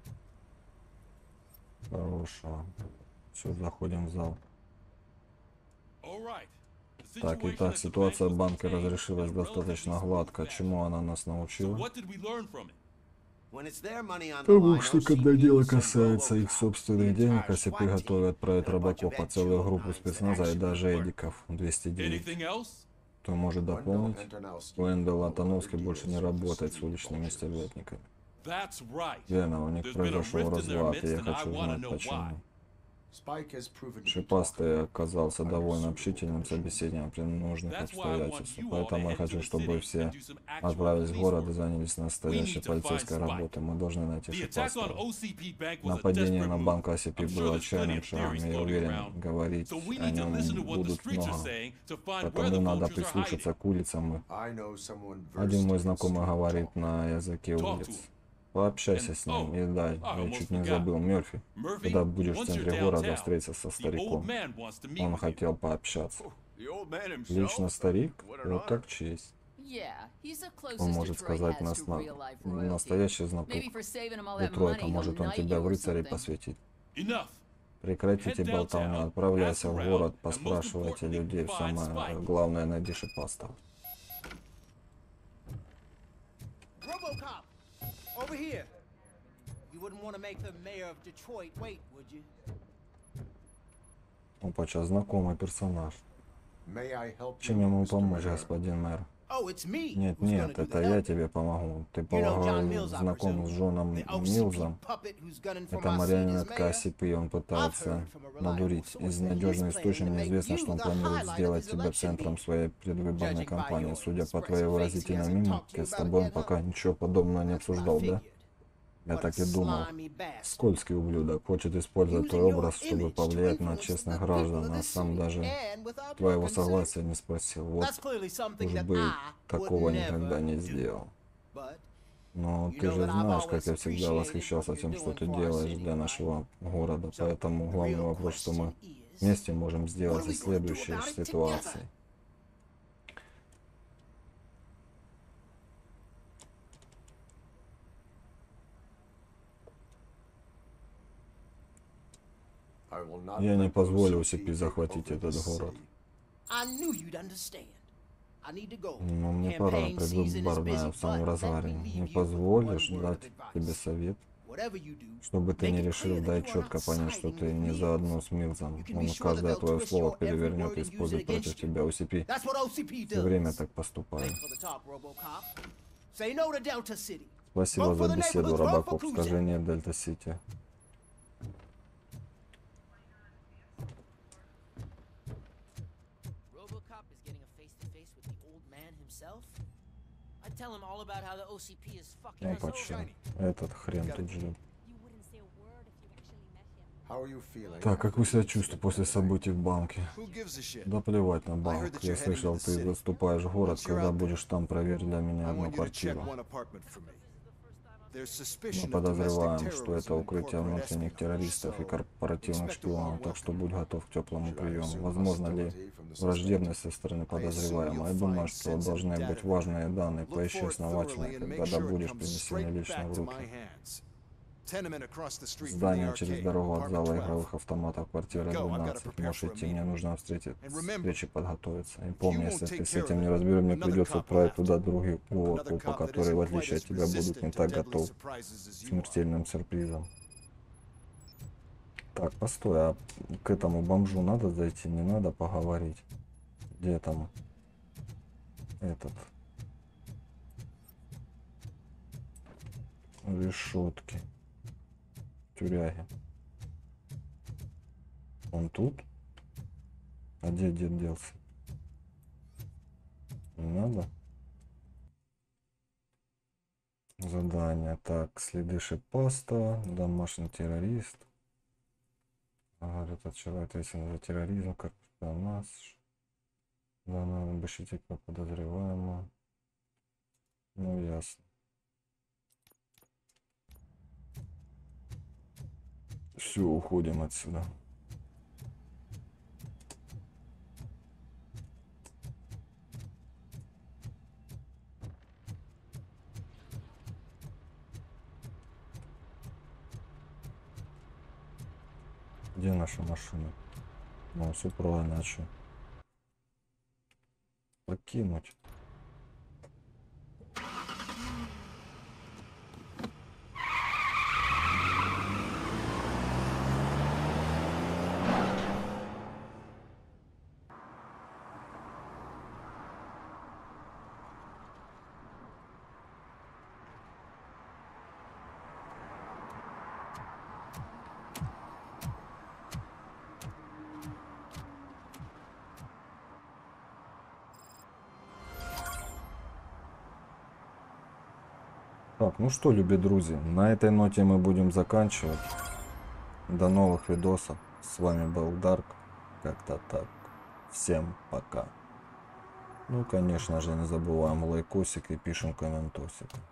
Speaker 1: Хорошего. Все, заходим в зал.
Speaker 6: All right. The
Speaker 1: Так,
Speaker 6: situation
Speaker 1: итак,
Speaker 6: at the
Speaker 1: ситуация
Speaker 6: bank
Speaker 1: в
Speaker 6: was
Speaker 1: банке
Speaker 6: contained
Speaker 1: разрешилась
Speaker 6: in a
Speaker 1: достаточно
Speaker 6: relatively
Speaker 1: гладко.
Speaker 6: smooth fashion.
Speaker 1: Чему она нас
Speaker 6: So
Speaker 1: научила?
Speaker 6: what did we learn from it?
Speaker 3: When it's their money on the
Speaker 1: Потому
Speaker 3: line,
Speaker 1: что, когда
Speaker 3: O C P
Speaker 1: дело
Speaker 3: will send
Speaker 1: касается их
Speaker 3: RoboCop,
Speaker 1: собственных
Speaker 3: the
Speaker 1: денег,
Speaker 3: entire
Speaker 1: О Си Пи
Speaker 3: SWAT team,
Speaker 1: готовы отправить
Speaker 3: and a bunch of
Speaker 1: Робокопа, целую группу
Speaker 3: Edgefield
Speaker 1: спецназа и
Speaker 3: nines that
Speaker 1: даже
Speaker 3: actually work.
Speaker 1: Эдиков двести девять.
Speaker 6: Anything else?
Speaker 1: Кто может дополнить?
Speaker 3: Wendell
Speaker 1: Уэндел
Speaker 3: Antonovsky
Speaker 1: Антоновский больше не работает с уличными
Speaker 6: bullshit.
Speaker 1: стервятниками.
Speaker 6: That's right.
Speaker 1: Верно, у них
Speaker 6: There's been a
Speaker 1: произошел
Speaker 6: rift in their
Speaker 1: разлад, и
Speaker 6: midst,
Speaker 1: я
Speaker 6: and I
Speaker 1: хочу
Speaker 6: wanna
Speaker 1: знать
Speaker 6: know
Speaker 1: почему.
Speaker 6: why.
Speaker 3: Spike has proven to be
Speaker 1: Шипастый оказался довольно общительным собеседником при нужных
Speaker 6: That's why I want
Speaker 1: обстоятельствах,
Speaker 6: you all to
Speaker 1: поэтому я
Speaker 6: head to
Speaker 1: хочу,
Speaker 6: the
Speaker 1: чтобы
Speaker 6: city
Speaker 1: все
Speaker 6: and do some actual
Speaker 1: отправились в
Speaker 6: police
Speaker 1: город и
Speaker 6: work.
Speaker 1: занялись
Speaker 6: We
Speaker 1: настоящей
Speaker 6: need to find
Speaker 1: полицейской
Speaker 6: Spike.
Speaker 1: работой. Мы должны найти
Speaker 6: The attack on
Speaker 1: Шипастого.
Speaker 6: O C P Bank was a
Speaker 1: Нападение
Speaker 6: desperate
Speaker 1: на
Speaker 6: move.
Speaker 1: банк О Си Пи
Speaker 6: I'm sure
Speaker 1: было
Speaker 6: there's plenty
Speaker 1: отчаянным
Speaker 6: of
Speaker 1: шагом,
Speaker 6: theories
Speaker 1: и я
Speaker 6: floating
Speaker 1: уверен,
Speaker 6: around.
Speaker 1: говорить
Speaker 6: So we
Speaker 1: о
Speaker 6: need to listen to
Speaker 1: нем
Speaker 6: what the
Speaker 1: будут
Speaker 6: streets are
Speaker 1: много.
Speaker 6: saying to find where
Speaker 1: Потому
Speaker 6: the
Speaker 1: надо
Speaker 6: vultures are
Speaker 1: прислушаться
Speaker 6: hiding.
Speaker 1: к улицам.
Speaker 3: I know someone
Speaker 1: Один мой
Speaker 3: versed in
Speaker 1: знакомый
Speaker 3: street
Speaker 1: говорит
Speaker 3: talk.
Speaker 1: на языке
Speaker 6: Talk to
Speaker 1: улиц.
Speaker 6: him.
Speaker 1: Пообщайся
Speaker 6: And-
Speaker 1: с ним.
Speaker 6: oh,
Speaker 1: И да,
Speaker 6: I
Speaker 1: я
Speaker 6: almost
Speaker 1: чуть не
Speaker 6: forgot.
Speaker 1: забыл. Мерфи,
Speaker 6: Murphy,
Speaker 1: когда будешь в
Speaker 6: once
Speaker 1: центре
Speaker 6: you're
Speaker 1: города,
Speaker 6: downtown,
Speaker 1: встретиться со
Speaker 6: the old
Speaker 1: стариком.
Speaker 6: man wants to meet
Speaker 1: Он
Speaker 6: with you.
Speaker 1: хотел пообщаться.
Speaker 11: The old man himself?
Speaker 1: Лично старик?
Speaker 11: What an
Speaker 1: Вот
Speaker 11: honor.
Speaker 1: так честь.
Speaker 8: Yeah, he's the closest
Speaker 1: Он может
Speaker 8: Detroit
Speaker 1: сказать
Speaker 8: has
Speaker 1: нас
Speaker 8: to
Speaker 1: на
Speaker 8: real-life royalty.
Speaker 1: настоящий знаток
Speaker 8: Maybe for saving him all that
Speaker 1: Детройта.
Speaker 8: money,
Speaker 1: Может,
Speaker 8: he'll
Speaker 1: он
Speaker 8: knight
Speaker 1: тебя
Speaker 8: you
Speaker 1: в
Speaker 8: or
Speaker 1: рыцари
Speaker 8: something.
Speaker 1: посвятит.
Speaker 6: Enough.
Speaker 1: Прекратите
Speaker 6: Head
Speaker 1: болтовню,
Speaker 6: downtown,
Speaker 1: отправляйся
Speaker 6: ask
Speaker 1: в
Speaker 6: around,
Speaker 1: город,
Speaker 6: and most
Speaker 1: поспрашивайте
Speaker 6: importantly,
Speaker 1: людей.
Speaker 6: find
Speaker 1: Самое
Speaker 6: Spike.
Speaker 1: главное, найди Шипастого.
Speaker 11: RoboCop! Over here! You wouldn't want to make the mayor of Detroit wait, would you?
Speaker 1: Опача, знакомый персонаж.
Speaker 3: May I help you,
Speaker 1: Чем я могу
Speaker 3: мистер
Speaker 1: помочь,
Speaker 3: Mayor?
Speaker 1: господин мэр?
Speaker 11: Oh, it's me.
Speaker 1: Нет,
Speaker 11: who's gonna
Speaker 1: нет,
Speaker 11: do
Speaker 1: это
Speaker 11: the
Speaker 1: я
Speaker 11: helping.
Speaker 1: тебе помогу. Ты
Speaker 11: You know John
Speaker 1: полагал,
Speaker 11: Mills, I
Speaker 1: знаком с
Speaker 11: presume.
Speaker 1: Джоном
Speaker 11: The O C P
Speaker 1: Милзом?
Speaker 11: puppet who's gunning for
Speaker 1: Это
Speaker 11: my seat as
Speaker 1: марионетка
Speaker 11: mayor.
Speaker 1: о си пи, он
Speaker 11: I've
Speaker 1: пытается
Speaker 11: heard from a reliable
Speaker 1: надурить.
Speaker 11: source
Speaker 1: Из
Speaker 11: that he's
Speaker 1: надежных
Speaker 11: planning
Speaker 1: источников
Speaker 11: to
Speaker 1: мне
Speaker 11: make
Speaker 1: известно,
Speaker 11: you
Speaker 1: что он
Speaker 11: the
Speaker 1: планирует
Speaker 11: highlight
Speaker 1: сделать
Speaker 11: of his
Speaker 1: тебя
Speaker 11: election
Speaker 1: центром
Speaker 11: meeting.
Speaker 1: своей предвыборной
Speaker 11: Judging by
Speaker 1: кампании.
Speaker 11: your
Speaker 1: Судя по
Speaker 11: expressive
Speaker 1: твоей
Speaker 11: face, he
Speaker 1: выразительной
Speaker 11: hasn't
Speaker 1: мимике,
Speaker 11: talked to you
Speaker 1: с
Speaker 11: about
Speaker 1: тобой
Speaker 11: it
Speaker 1: он
Speaker 11: yet,
Speaker 1: пока
Speaker 11: huh?
Speaker 1: ничего подобного не
Speaker 11: That's what I
Speaker 1: обсуждал, да?
Speaker 11: figured.
Speaker 1: Я
Speaker 11: What a
Speaker 1: так и думал.
Speaker 11: slimy bastard.
Speaker 1: Скользкий ублюдок хочет использовать твой
Speaker 11: Using your
Speaker 1: образ, чтобы
Speaker 11: image to
Speaker 1: повлиять на
Speaker 11: influence
Speaker 1: честных
Speaker 11: the people
Speaker 1: граждан,
Speaker 11: of
Speaker 1: а
Speaker 11: this
Speaker 1: сам
Speaker 11: city,
Speaker 1: даже
Speaker 11: and without your
Speaker 1: твоего
Speaker 11: consent.
Speaker 1: согласия не спросил. Вот
Speaker 11: That's clearly something
Speaker 1: уж
Speaker 11: that
Speaker 1: бы
Speaker 11: I
Speaker 1: такого
Speaker 11: would
Speaker 1: никогда
Speaker 11: never
Speaker 1: не
Speaker 11: do.
Speaker 1: сделал.
Speaker 11: But
Speaker 1: Но
Speaker 11: you
Speaker 1: ты
Speaker 11: know
Speaker 1: же
Speaker 11: that I've
Speaker 1: знаешь, как
Speaker 11: always
Speaker 1: я всегда
Speaker 11: appreciated
Speaker 1: восхищался
Speaker 11: what you're
Speaker 1: тем, что
Speaker 11: doing
Speaker 1: ты
Speaker 11: for our
Speaker 1: делаешь
Speaker 11: city,
Speaker 1: для
Speaker 11: right?
Speaker 1: нашего города.
Speaker 11: So,
Speaker 1: Поэтому
Speaker 11: the
Speaker 1: главный
Speaker 11: real
Speaker 1: вопрос, что мы
Speaker 11: question is,
Speaker 1: вместе можем
Speaker 11: what
Speaker 1: сделать
Speaker 11: are we
Speaker 1: из
Speaker 11: gonna do
Speaker 1: следующей
Speaker 11: about it
Speaker 1: ситуации.
Speaker 3: I will not
Speaker 1: Я не
Speaker 3: let
Speaker 1: позволю
Speaker 3: O
Speaker 1: о
Speaker 3: C
Speaker 1: си
Speaker 3: P
Speaker 1: пи
Speaker 3: take
Speaker 1: захватить
Speaker 3: over
Speaker 1: этот
Speaker 3: this
Speaker 1: город.
Speaker 3: city.
Speaker 11: I knew you'd understand. I need to go.
Speaker 1: Но мне пора,
Speaker 11: Campaign season is
Speaker 1: предвыборная
Speaker 11: busy,
Speaker 1: в самом
Speaker 11: but let me
Speaker 1: разгаре.
Speaker 11: leave
Speaker 1: Не
Speaker 11: you with
Speaker 1: позволишь
Speaker 11: one word
Speaker 1: дать
Speaker 11: of advice.
Speaker 1: тебе совет,
Speaker 11: Whatever you do,
Speaker 1: чтобы ты
Speaker 11: make
Speaker 1: не
Speaker 11: it
Speaker 1: решил
Speaker 11: clear that
Speaker 1: дать
Speaker 11: you are
Speaker 1: четко
Speaker 11: not
Speaker 1: понять, что
Speaker 11: siding
Speaker 1: ты
Speaker 11: with
Speaker 1: не
Speaker 11: Mills.
Speaker 1: заодно с Милзом.
Speaker 11: You can
Speaker 1: Он
Speaker 11: be sure that
Speaker 1: каждое
Speaker 11: they'll
Speaker 1: твое
Speaker 11: twist
Speaker 1: слово
Speaker 11: your every
Speaker 1: перевернет
Speaker 11: word
Speaker 1: и
Speaker 11: and use
Speaker 1: использует
Speaker 11: it
Speaker 1: против
Speaker 11: against you.
Speaker 1: тебя. о си пи
Speaker 11: That's what O C P
Speaker 1: все время
Speaker 11: does.
Speaker 1: так поступает.
Speaker 11: Thanks for the talk, RoboCop. Say no to Delta City.
Speaker 1: Спасибо
Speaker 11: Vote for
Speaker 1: за
Speaker 11: the
Speaker 1: беседу,
Speaker 11: neighborhoods, vote for
Speaker 1: Робокоп.
Speaker 11: Kuzak.
Speaker 1: Скажи нет Дельта Сити.
Speaker 12: RoboCop is getting a face-to-face with the old man himself. I'd tell him all about how the O C P is fucking
Speaker 1: Ну
Speaker 12: us over.
Speaker 1: почему? Этот хрен тут ждет.
Speaker 3: How are you feeling?
Speaker 1: Так, как вы себя чувствуете после событий в банке?
Speaker 11: Who gives a shit?
Speaker 1: Да плевать на
Speaker 11: I heard
Speaker 1: банк.
Speaker 11: that
Speaker 1: Я
Speaker 11: you're heading
Speaker 1: слышал,
Speaker 11: to the
Speaker 1: ты
Speaker 11: city.
Speaker 1: заступаешь в город.
Speaker 11: Once you're
Speaker 1: Когда
Speaker 11: out there,
Speaker 1: будешь там, проверь для меня
Speaker 11: I
Speaker 1: одну
Speaker 11: want you to check
Speaker 1: квартиру.
Speaker 11: one apartment for me. There's
Speaker 1: Мы
Speaker 11: suspicion of
Speaker 1: подозреваем,
Speaker 11: domestic
Speaker 1: что это
Speaker 11: terrorism and
Speaker 1: укрытие
Speaker 11: corporate
Speaker 1: внутренних
Speaker 11: espionage,
Speaker 1: террористов и
Speaker 11: so
Speaker 1: корпоративных
Speaker 11: expect a
Speaker 1: шпионов,
Speaker 11: warm
Speaker 1: так что
Speaker 11: welcome.
Speaker 1: будь готов к теплому
Speaker 3: Should I
Speaker 1: приему.
Speaker 3: assume
Speaker 1: Возможно ли
Speaker 3: hostility from the suspect?
Speaker 1: враждебность со стороны
Speaker 11: I assume
Speaker 1: подозреваемого? Я
Speaker 11: you'll
Speaker 1: думаю,
Speaker 11: find
Speaker 1: что
Speaker 11: sensitive
Speaker 1: должны
Speaker 11: data
Speaker 1: быть
Speaker 11: there.
Speaker 1: важные данные.
Speaker 11: Look
Speaker 1: Поищи
Speaker 11: for it
Speaker 1: основательно,
Speaker 11: thoroughly and make
Speaker 1: когда
Speaker 11: sure it
Speaker 1: будешь
Speaker 11: comes
Speaker 1: принесены
Speaker 11: straight
Speaker 1: лично
Speaker 11: back
Speaker 1: в
Speaker 11: to my
Speaker 1: руки.
Speaker 11: hands. Tenement across the street from the
Speaker 1: Здание через
Speaker 11: arcade,
Speaker 1: дорогу от
Speaker 11: apartment
Speaker 1: зала
Speaker 11: twelve.
Speaker 1: игровых автоматов, квартира
Speaker 11: Go, I've gotta
Speaker 1: двенадцать.
Speaker 11: prepare
Speaker 1: Можешь
Speaker 11: for a
Speaker 1: идти, мне
Speaker 11: meeting.
Speaker 1: нужно встретить,
Speaker 11: And remember,
Speaker 1: встрече подготовиться. И
Speaker 11: if
Speaker 1: помни,
Speaker 11: you won't
Speaker 1: если ты
Speaker 11: take
Speaker 1: с
Speaker 11: care
Speaker 1: этим
Speaker 11: of
Speaker 1: не
Speaker 11: it,
Speaker 1: разберешь, мне
Speaker 11: another
Speaker 1: придется
Speaker 11: cop will
Speaker 1: отправить
Speaker 11: have
Speaker 1: туда
Speaker 11: to.
Speaker 1: другого
Speaker 11: Another
Speaker 1: копа,
Speaker 11: cop that
Speaker 1: который, в
Speaker 11: isn't
Speaker 1: отличие
Speaker 11: quite
Speaker 1: от
Speaker 11: as
Speaker 1: тебя, будут
Speaker 11: resistant
Speaker 1: не
Speaker 11: to
Speaker 1: так
Speaker 11: deadly
Speaker 1: готов
Speaker 11: surprises as
Speaker 1: к
Speaker 11: you are.
Speaker 1: смертельным сюрпризам. Так, постой, а к этому бомжу надо зайти, не надо поговорить? Где там этот? Решетки. Тюряги. Он тут? А где дед делся? Не надо? Задание. Так, следы шипаста, домашний террорист. Говорит, от человека ответственный за терроризм, как у нас. Да, надо обыщите как подозреваемого. Ну, ясно. Все, уходим отсюда. Где наша машина? Ну, все правильно, а что? Покинуть. Так, ну что, люби друзья, на этой ноте мы будем заканчивать. До новых видосов. С вами был Дарк. Как-то так. Всем пока. Ну, конечно же, не забываем лайкосик и пишем комментосик.